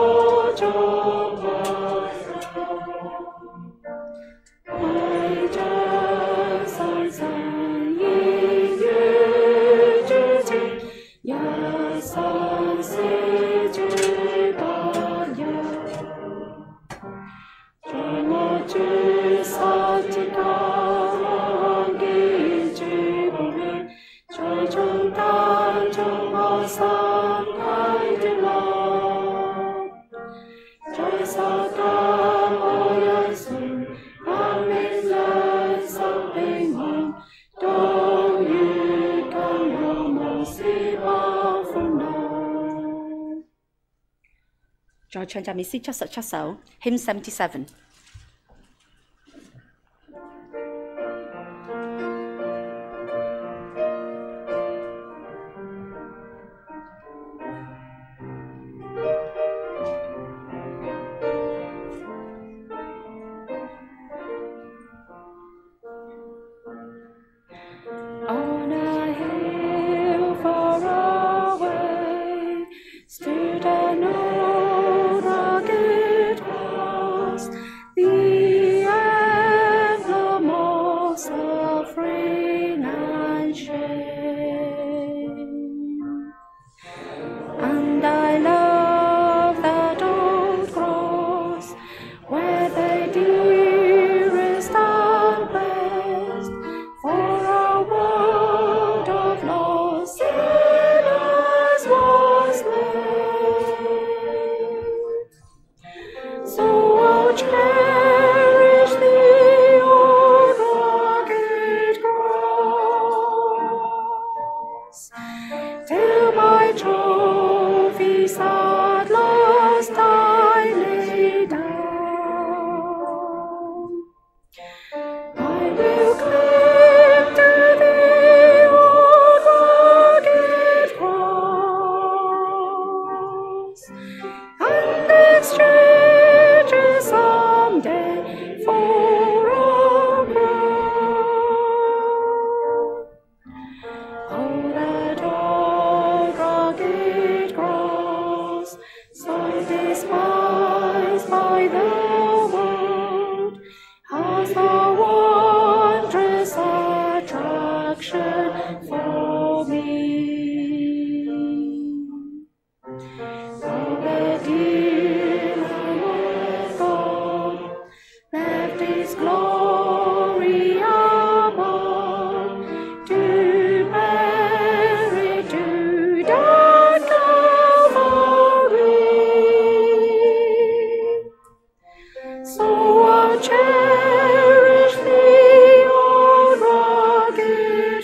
S4: I
S3: 在撒加我一生，但命兩生平安，都於今有無事不歡樂。再唱讚美詩七十七首 ，Hymn seventy-seven。On a hill far away stood an old rugged cross, the emblem of suffering and shame. And I love that old cross where the dearest and best for a world of lost sinners was laid. So I'll cherish the old rugged cross till my trophies at last I lay down. I will cling to the old rugged cross and exchange it someday for a crown. Oh, that old rugged cross, so despised by the world, has a wondrous attraction for me. For the dear Lamb of God left His glory above to bear it to that Calvary. So I'll cherish the old rugged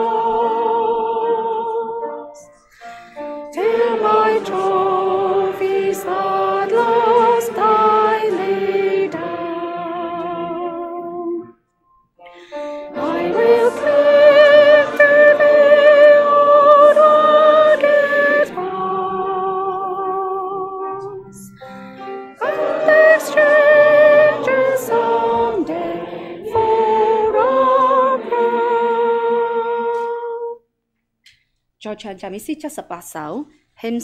S3: cross till my trophies at last I lay down. I will cling to the old rugged cross and exchange it someday for a crown. 再唱讚美詩七十八首 ，Hymn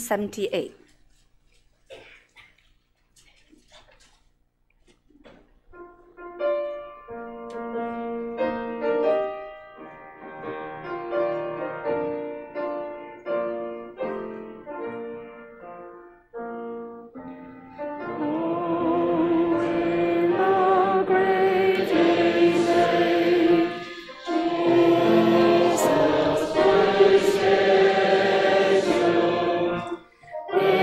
S3: seventy-eight。Jesus, my Savior,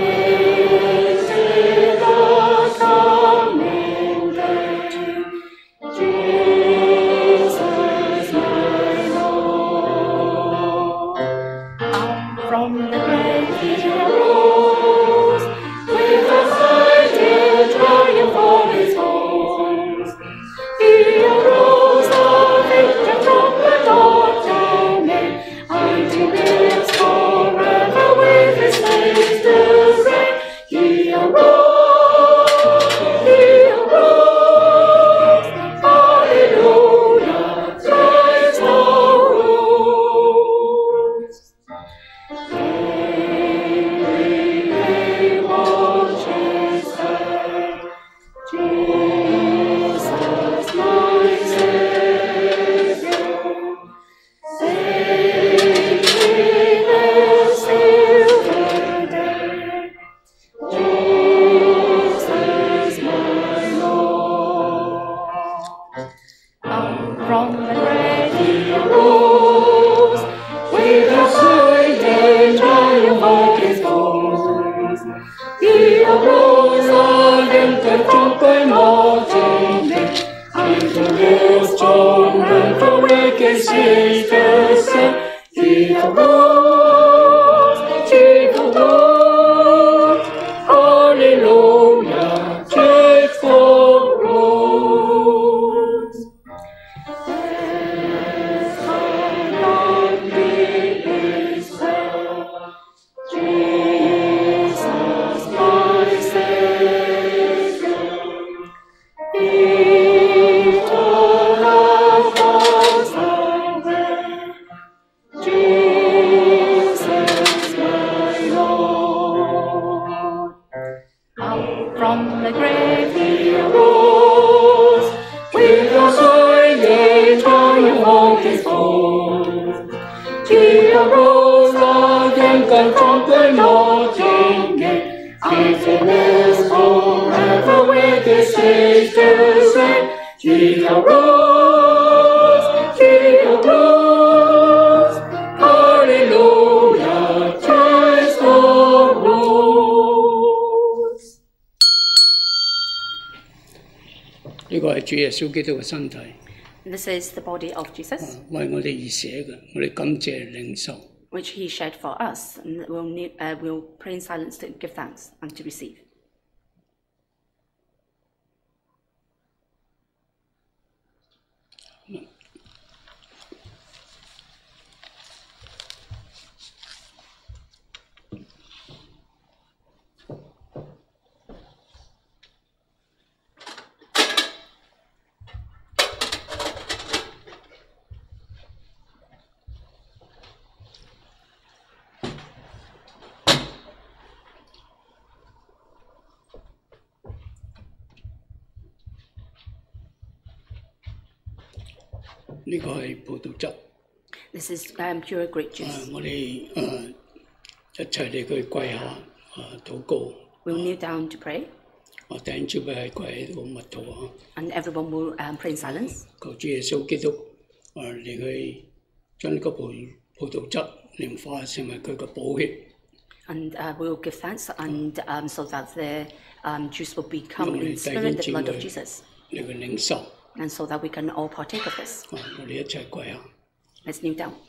S1: 更尊貴我正義。Jesus John and the wicked sisters said, Jesus rose, Jesus rose, Hallelujah, Jesus rose. Praise God, be His praise. Jesus, my Savior, He took our faults away. Jesus, my Lord.
S3: Out from the grave
S1: He arose, with a silent triumph on His foes. He arose again, confronted no king. Jesus forever with His sisters said, Jesus rose, Jesus rose, Hallelujah, Jesus rose. 呢個係主耶穌基督嘅身體，
S3: This is the body of Jesus,
S1: 為我哋而寫嘅，我哋感謝領受。
S3: which He shed for us, and we'll, ne- uh, we'll pray in silence to give thanks and to receive.
S1: 呢個係葡萄汁，
S3: This is um, pure grape
S1: 誒、
S3: juice.
S1: 我哋誒、一齊嚟佢跪下誒、禱告。
S3: We'll kneel down to pray,
S1: 我弟兄姊妹係跪喺度默禱啊！
S3: and everyone will um, pray in silence.
S1: 求主耶穌基督誒嚟去將呢個葡葡萄汁煉化成為佢嘅寶血，
S3: And uh, we'll give thanks, and um, so that the um, juice will
S1: 讓
S3: become
S1: 我
S3: in
S1: 哋弟
S3: spirit
S1: 兄
S3: the
S1: 姊
S3: blood of
S1: 妹
S3: Jesus,
S1: 嚟去領受。
S3: and so that we can all partake of this.
S1: 啊！我哋一齊跪下。
S3: Let's kneel down.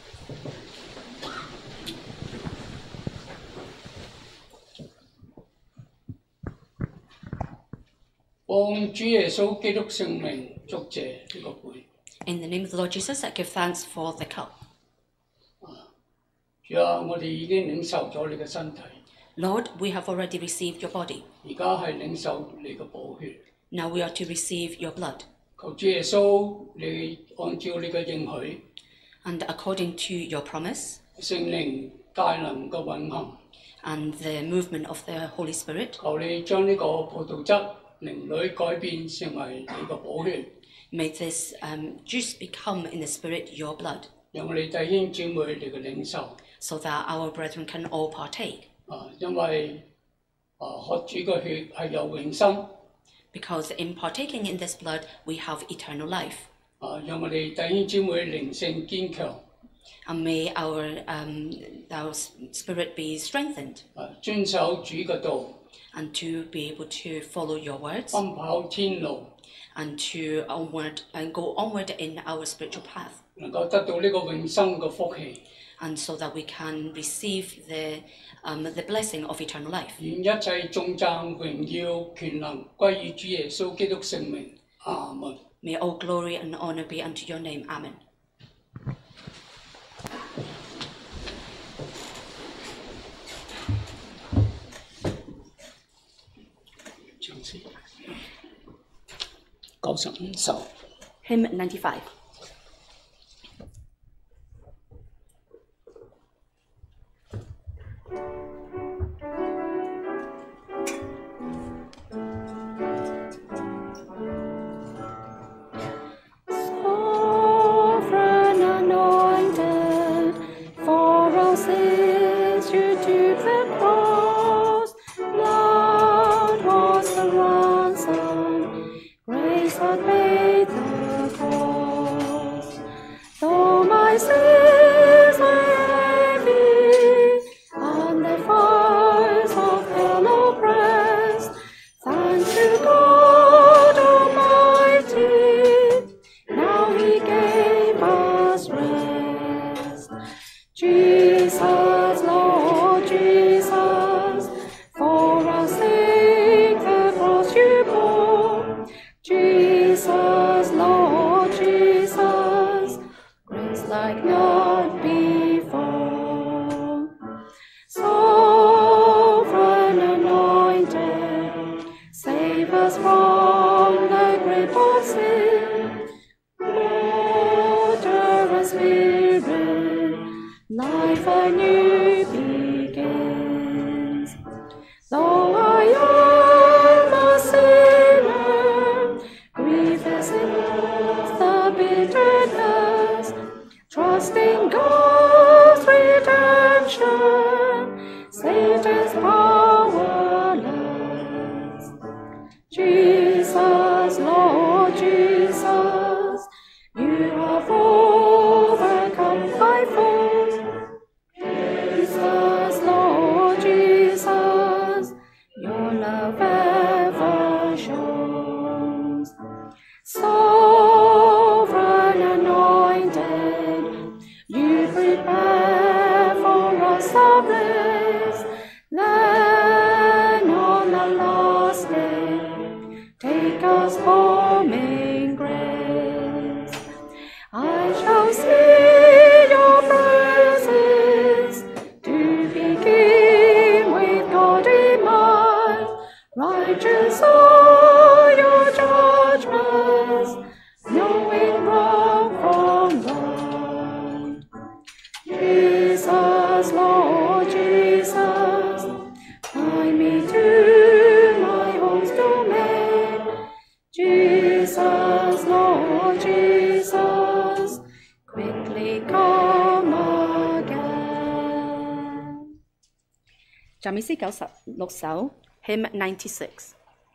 S1: 奉主耶穌基督聖名，祝謝呢個杯。
S3: In the name of the Lord Jesus, I give thanks for the cup.
S1: 主啊，我哋已經領受咗你嘅身體，
S3: Lord, we have already received your body.
S1: 而家係領受你嘅寶血。
S3: Now we are to receive your blood.
S1: 求主耶穌，你按照你嘅應許，
S3: And according to your promise
S1: 聖靈大能嘅運行，
S3: and the movement of the Holy Spirit,
S1: 求你將呢個葡萄汁靈裏改變成為你嘅寶血，
S3: may this um, juice become in the Spirit your blood,
S1: 讓我哋弟兄姊妹嚟嘅領受。
S3: so that our brethren can all partake.
S1: 啊，因為啊喝主嘅血係有永生。
S3: Because in partaking in this blood, we have eternal life.
S1: 啊，讓我哋弟兄姊妹靈性堅強。
S3: And may our, um, our spirit be strengthened,
S1: 啊，遵守主嘅道，
S3: and to be able to follow your words,
S1: 奔跑天路，
S3: and to onward and go onward in our spiritual path,
S1: 能夠得到呢個永生嘅福氣。
S3: and so that we can receive the, um, the blessing of eternal life.
S1: 願一切頌讚榮耀權能歸於主耶穌基督聖名。阿門。
S3: May all glory and honor be unto your name. Amen.
S1: 九十五首。
S3: Hymn ninety-five.
S2: Sovereign anointed, for our sins you took the cross. Blood was the ransom, grace had paid the cost.
S3: Save us from the grip of sin. Water and spirit, life anew begins. Though I am a sinner, grievous in the bitterness, trusting God's redemption, Satan's powerless. Jesus, Lord Jesus, you have overcome my foes. Jesus, Lord Jesus, your love ever shows. Sovereign anointed, you prepare for us a bliss. Then on the last day, take us home in grace. I shall see your presence, to begin with God in mind. Righteous are your judgments, knowing wrong from right. Jesus, Lord Jesus, guide me to my home's domain. Jesus, Lord Jesus, quickly come again. 赞美詩九十六首 Hymn ninety-six。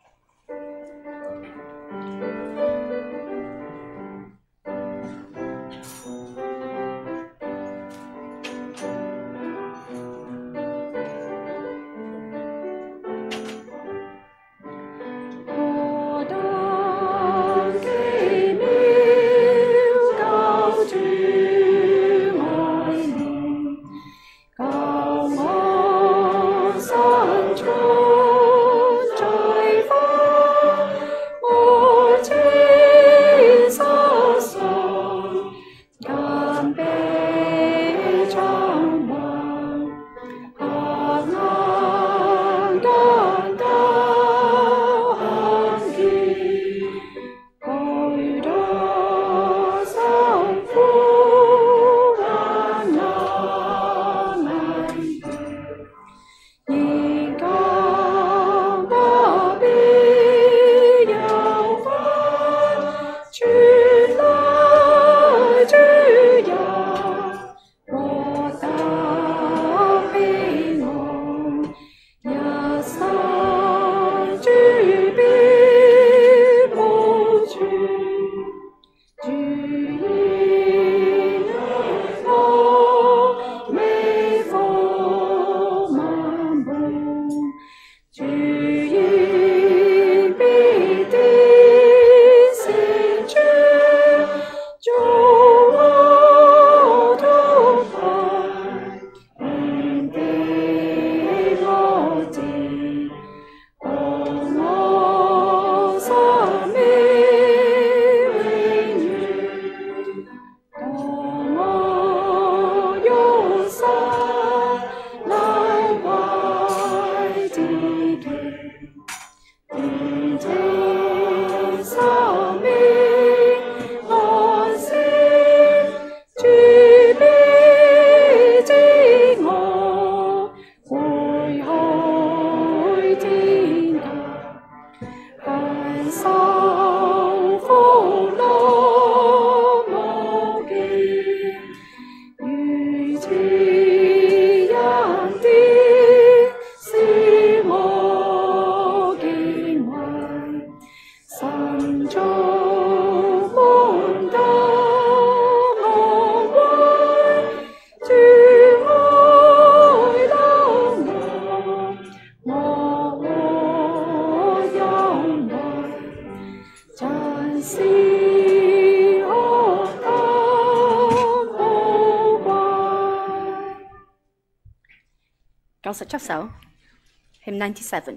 S3: 九十七首 Hymn ninety-seven。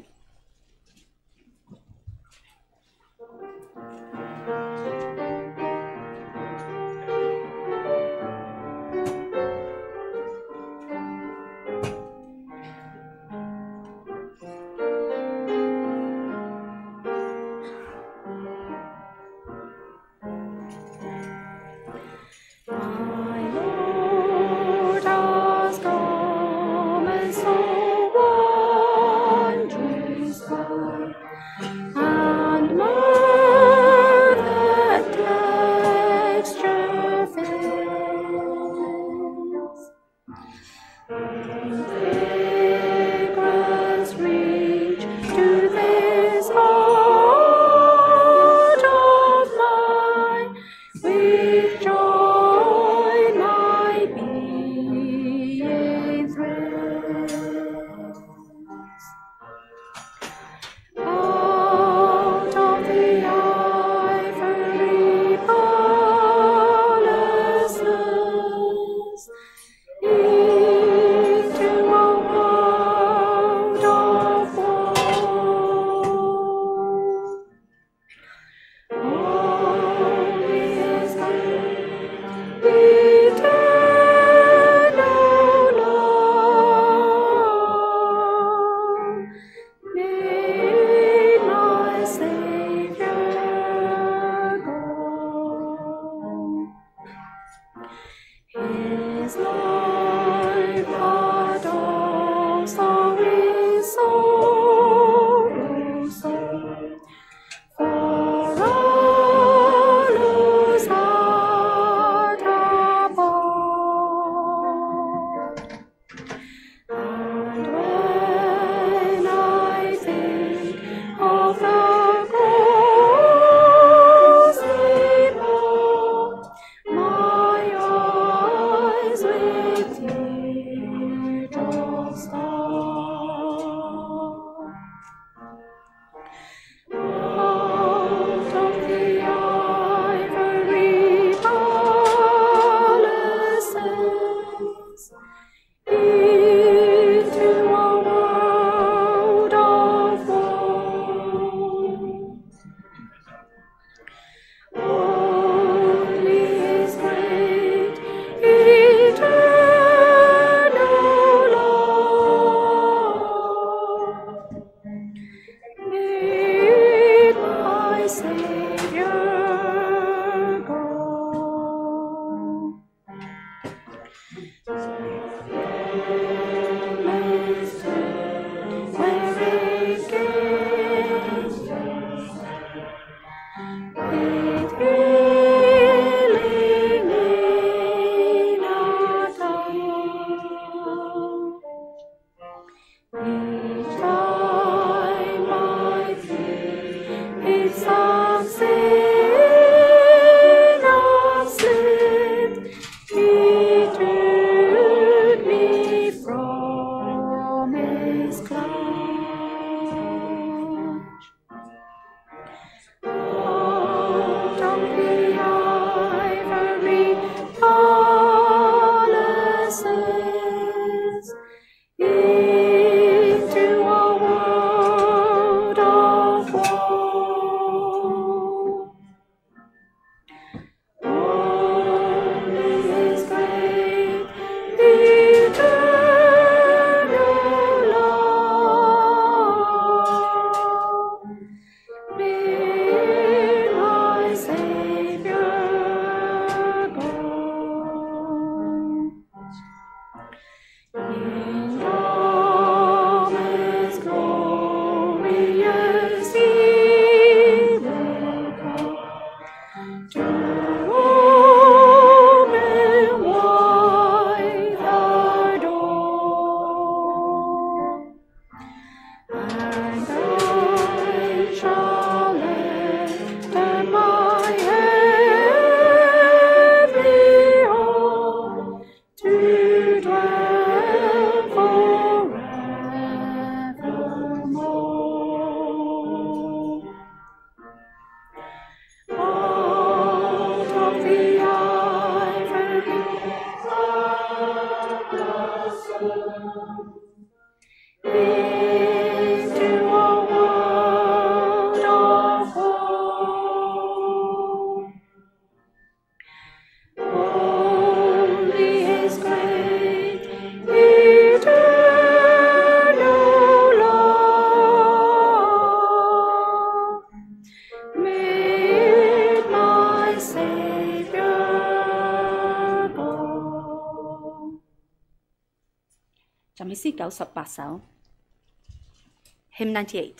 S3: 詩九十八首 ，Hymn ninety-eight。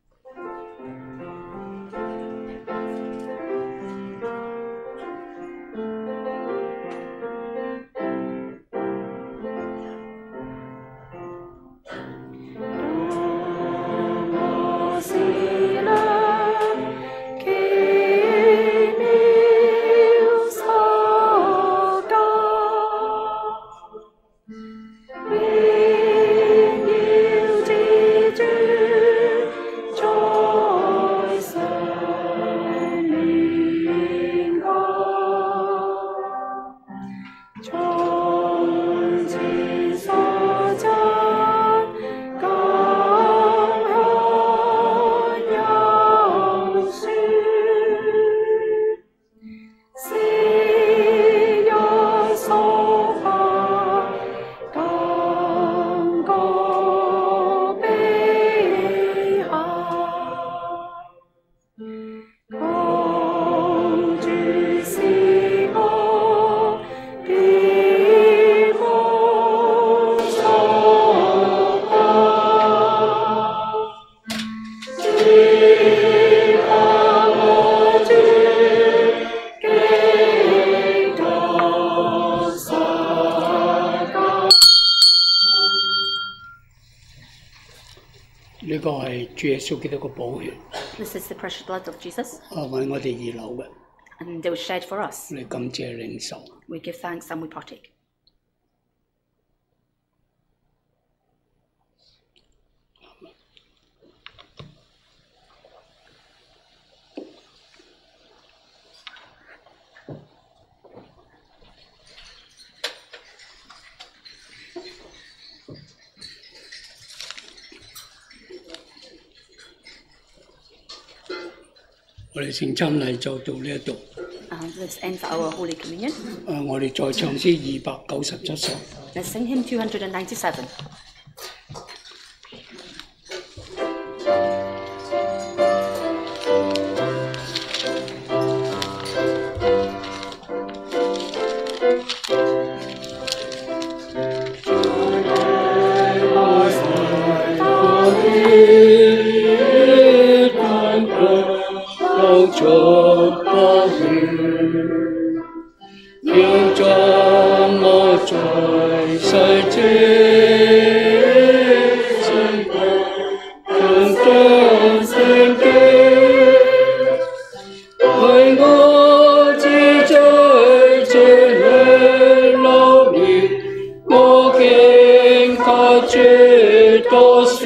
S1: 呢個係主耶穌基督嘅寶血，
S3: This is the precious blood of Jesus,
S1: 啊為我哋而流嘅，
S3: and it was shed for us.
S1: 我哋感謝領受。
S3: We give thanks and we partake.
S1: 我哋聖餐禮就到呢一度。
S3: Uh, this ends our Holy Communion.
S1: 啊，我哋再唱詩二百九十七首。
S3: Let's sing hymn two hundred ninety-seven.
S1: 要將我在世之生活，盡將聖經，為我自在這裏流連，我敬靠主多時，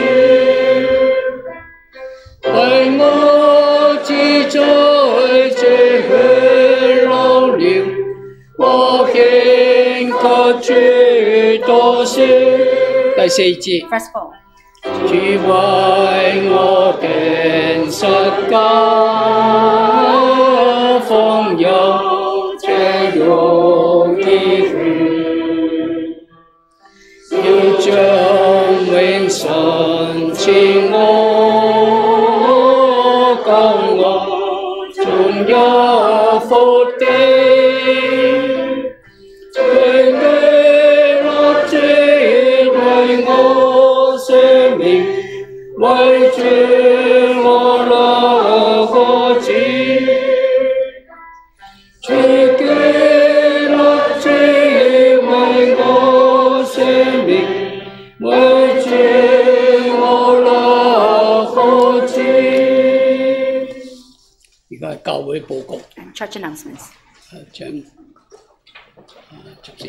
S1: 為我自在這裏流連。 我敬靠主多時。第四節。
S3: Verse four.
S1: 主為我定十架，放有這容易血，要將永生賜我，救我從有福地。 為主我流過子，主基督主為我捨命，為主我流過子。而家係教會報告。
S3: Church announcements.
S1: 誒請誒執事。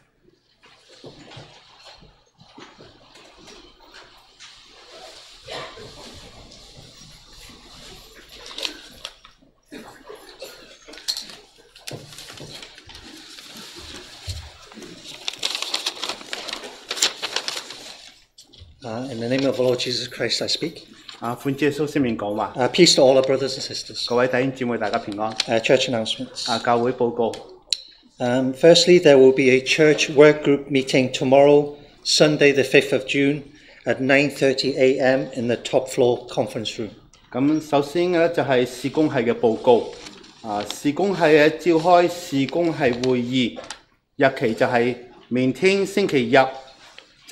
S4: Uh, in the name of the Lord Jesus Christ, I speak.
S5: 啊，歡主耶穌聖名講話。
S4: Uh, peace to all our brothers and sisters.
S5: 各位弟兄姊妹，大家平安。
S4: Uh, church announcements.
S5: 啊，教會報告。
S4: Um, firstly, there will be a church work group meeting tomorrow, Sunday, the fifth of June, at nine thirty a m in the top floor conference room.
S5: 咁首先咧就係事工系嘅報告。啊，事工系嘅召開事工系會議，日期就係明天星期日，即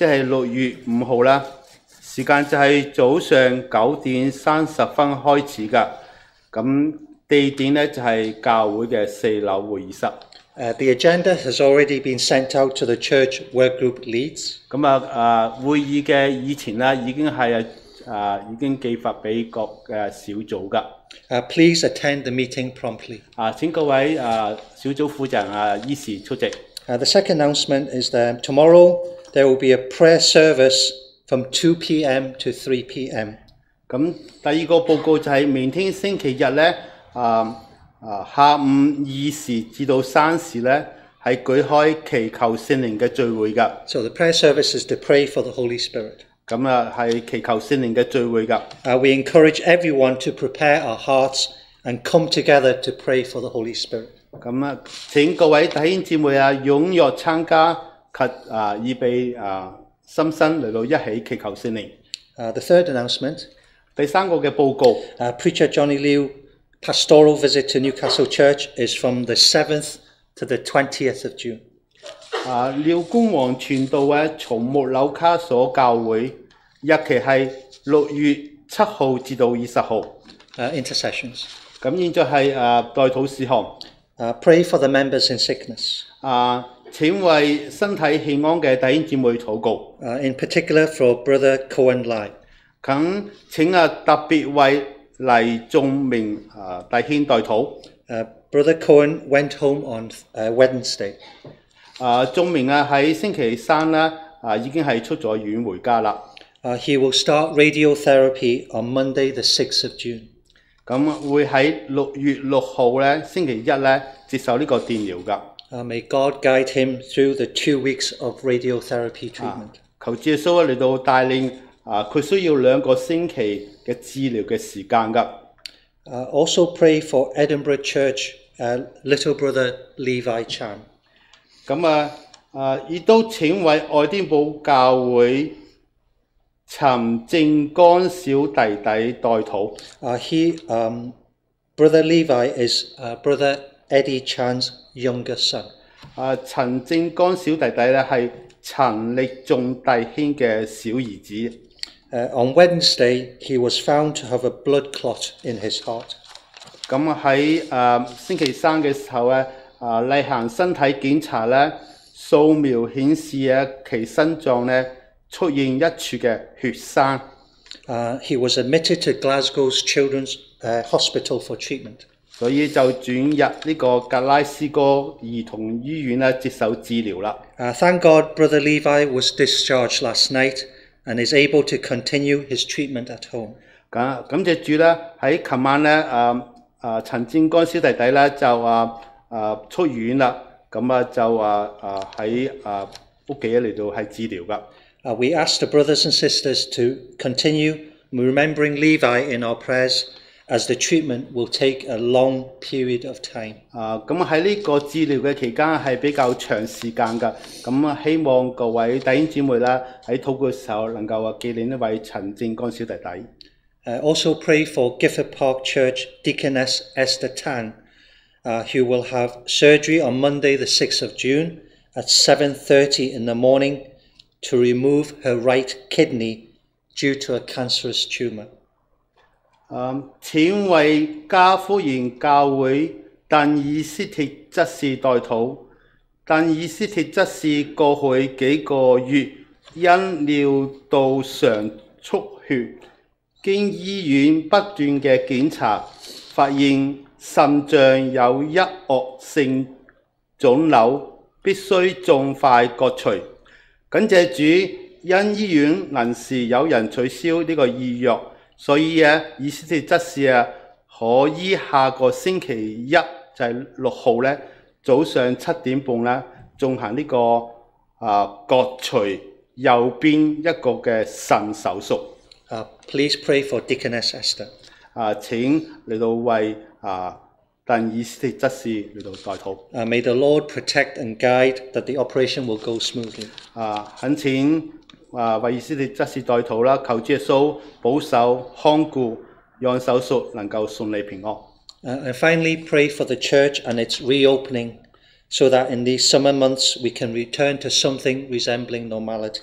S5: 即係六月五號啦。時間就係早上九點三十分開始㗎。咁地點咧就係教會嘅四樓會議室。
S4: Uh, the agenda has already been sent out to the church work group leads.
S5: 咁啊啊會議嘅以前咧已經係啊已經寄發俾各嘅小組㗎。
S4: Uh, please attend the meeting promptly.
S5: 啊，請各位啊小組負責人啊依時出席。
S4: Uh, the second announcement is that tomorrow there will be a prayer service from two p m to three p m.
S5: 咁第二個報告就係明天星期日咧啊。啊，下午二時至到三時咧，係舉開祈求聖靈嘅聚會㗎。
S4: So the prayer service is to pray for the Holy Spirit.
S5: 咁啊，係祈求聖靈嘅聚會㗎。
S4: Uh, we encourage everyone to prepare our hearts and come together to pray for the Holy Spirit.
S5: 咁啊，請各位弟兄姊妹啊，踴躍參加及啊，預備啊，心身嚟到一起祈求聖靈。
S4: Uh, the third announcement.
S5: 第三個嘅報告。
S4: Uh, Preacher Johnny Liu pastoral visit to Newcastle Church is from the seventh to the twentieth of June.
S5: 啊，廖公王傳道咧，從木紐卡所教會，日期係六月七號至到二十號。
S4: Uh, intercessions.
S5: 咁現在係啊代禱事項。
S4: Uh, pray for the members in sickness.
S5: 啊，請為身體健康嘅弟兄姊妹禱告。
S4: Uh, in particular for Brother Cohen Lai.
S5: 咁請啊特別為黎仲明啊弟兄代禱。
S4: Uh, Brother Cohen went home on uh, Wednesday.
S5: 啊，仲明啊喺星期三咧啊已經係出咗院回家啦。
S4: Uh, he will start radiotherapy on Monday the sixth of June.
S5: 咁會喺六月六號咧星期一咧接受呢個電療㗎。
S4: Uh, may God guide him through the two weeks of radiotherapy treatment.
S5: 啊、求主耶穌嚟到帶領啊，佢需要兩個星期嘅治療嘅時間㗎。
S4: Uh, also pray for Edinburgh Church uh, little brother Levi Chan.
S5: 咁啊啊，亦都請為愛丁堡教會陳正干小弟弟代禱。
S4: Uh, he, um, Brother Levi is uh, Brother Eddie Chan's younger son.
S5: 啊，陳正干小弟弟咧係陳力仲弟兄嘅小兒子。
S4: Uh, on Wednesday, he was found to have a blood clot in his heart.
S5: 咁喺誒星期三嘅時候咧，啊例行身體檢查咧，掃描顯示啊其心臟咧出現一處嘅血栓。
S4: Uh, he was admitted to Glasgow's Children's uh, Hospital for treatment.
S5: 所以就轉入呢個格拉斯哥兒童醫院咧接受治療啦。
S4: Uh, thank God, Brother Levi was discharged last night and is able to continue his treatment at home.
S5: 咁感謝主咧，喺琴晚咧，啊啊陳正干小弟弟咧就啊啊出院啦，咁啊就啊啊喺啊屋企嚟到係治療噶。
S4: Uh, we ask the brothers and sisters to continue remembering Levi in our prayers, as the treatment will take a long period of time.
S5: 啊，咁喺呢個治療嘅期間係比較長時間㗎，咁啊希望各位弟兄姊妹啦喺禱告嘅時候能夠啊紀念呢位陳正干小弟弟。
S4: Uh, also pray for Gifford Park Church Deaconess Esther Tan, uh, who will have surgery on Monday the sixth of June at seven thirty in the morning to remove her right kidney due to a cancerous tumour.
S5: 嗯，請為加福園教會鄧以斯帖執事代禱。鄧以斯帖執事過去幾個月因尿道常出血，經醫院不斷嘅檢查，發現腎臟有一惡性腫瘤，必須盡快割除。感謝主，因醫院臨時有人取消呢個預約。所以啊，以斯帖執事啊，可以下個星期一就係六號咧，早上七點半咧，進行呢、這個啊割除右邊一個嘅腎手術。
S4: Uh, please pray for Deaconess Esther.
S5: 啊，請嚟到為啊鄧以斯帖執事嚟到代禱。
S4: Uh, may the Lord protect and guide that the operation will go smoothly.
S5: 啊，懇請。啊，為以斯帖執事代禱啦，求主耶穌保守看顧，讓手術能夠順利平安。
S4: Uh, and finally, pray for the church and its reopening, so that in these summer months we can return to something resembling normality.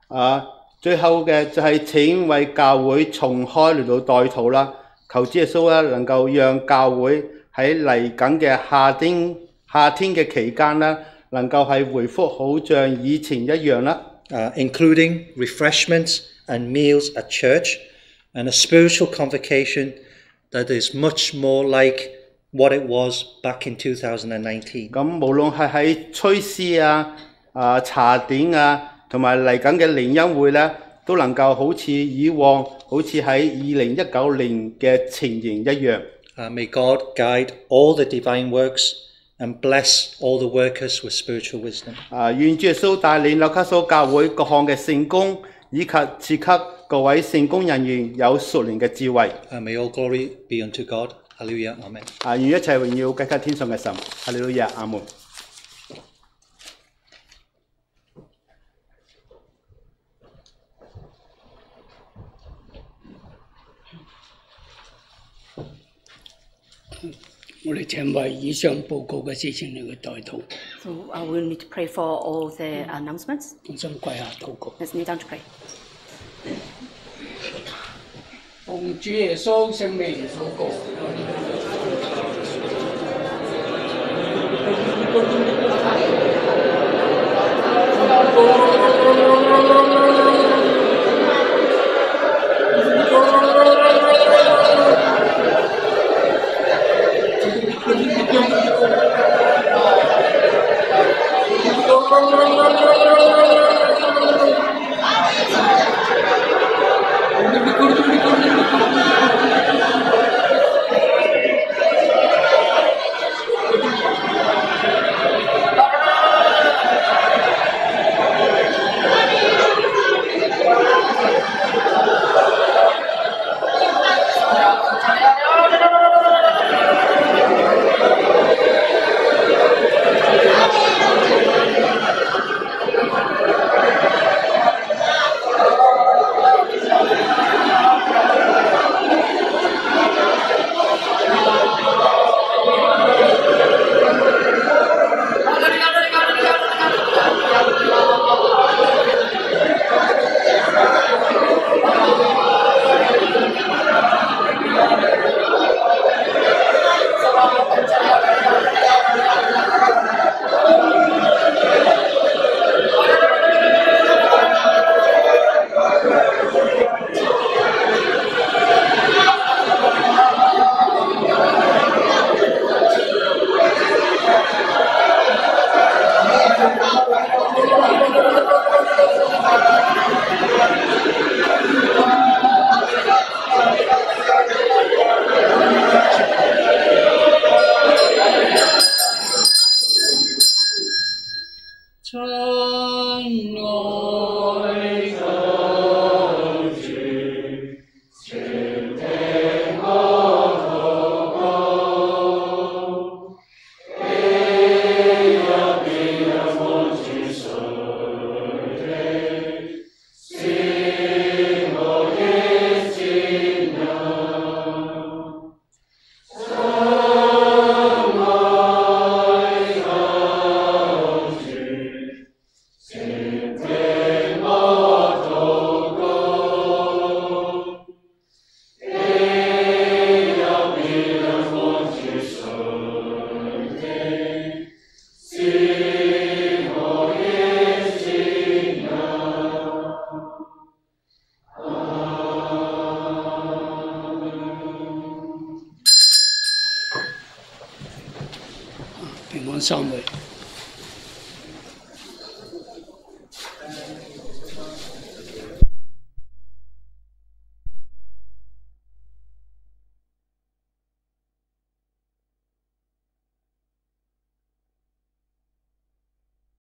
S5: 啊，最後嘅就係請為教會重開嚟到代禱啦，求主耶穌咧能夠讓教會喺嚟緊嘅夏天夏天嘅期間咧，能夠係回復好像以前一樣啦。
S4: Uh, including refreshments and meals at church and a spiritual convocation that is much more like what it was back in two thousand nineteen.
S5: 咁無論係喺吹詩啊、啊茶點啊，同埋嚟緊嘅聯恩會咧，都能夠好似以往，好似喺二零一九年嘅情形一樣。
S4: Uh, may God guide all the divine works and bless all the workers with spiritual wisdom.
S5: 啊，願主耶穌帶領紐卡素教會各項嘅聖工，以及賜給各位聖工人員有屬靈嘅智慧。
S4: Uh, may all glory be unto God. Hallelujah. Amen.
S5: 啊，願一切榮耀歸給天上嘅神。哈利路亞，阿門。
S1: 我哋請為以上報告嘅事情嚟去代禱。
S3: So uh, we need to pray for all the announcements.
S1: 我想跪下禱告。
S3: Let's kneel down to pray.
S1: 奉主耶穌聖名禱告。平安三位。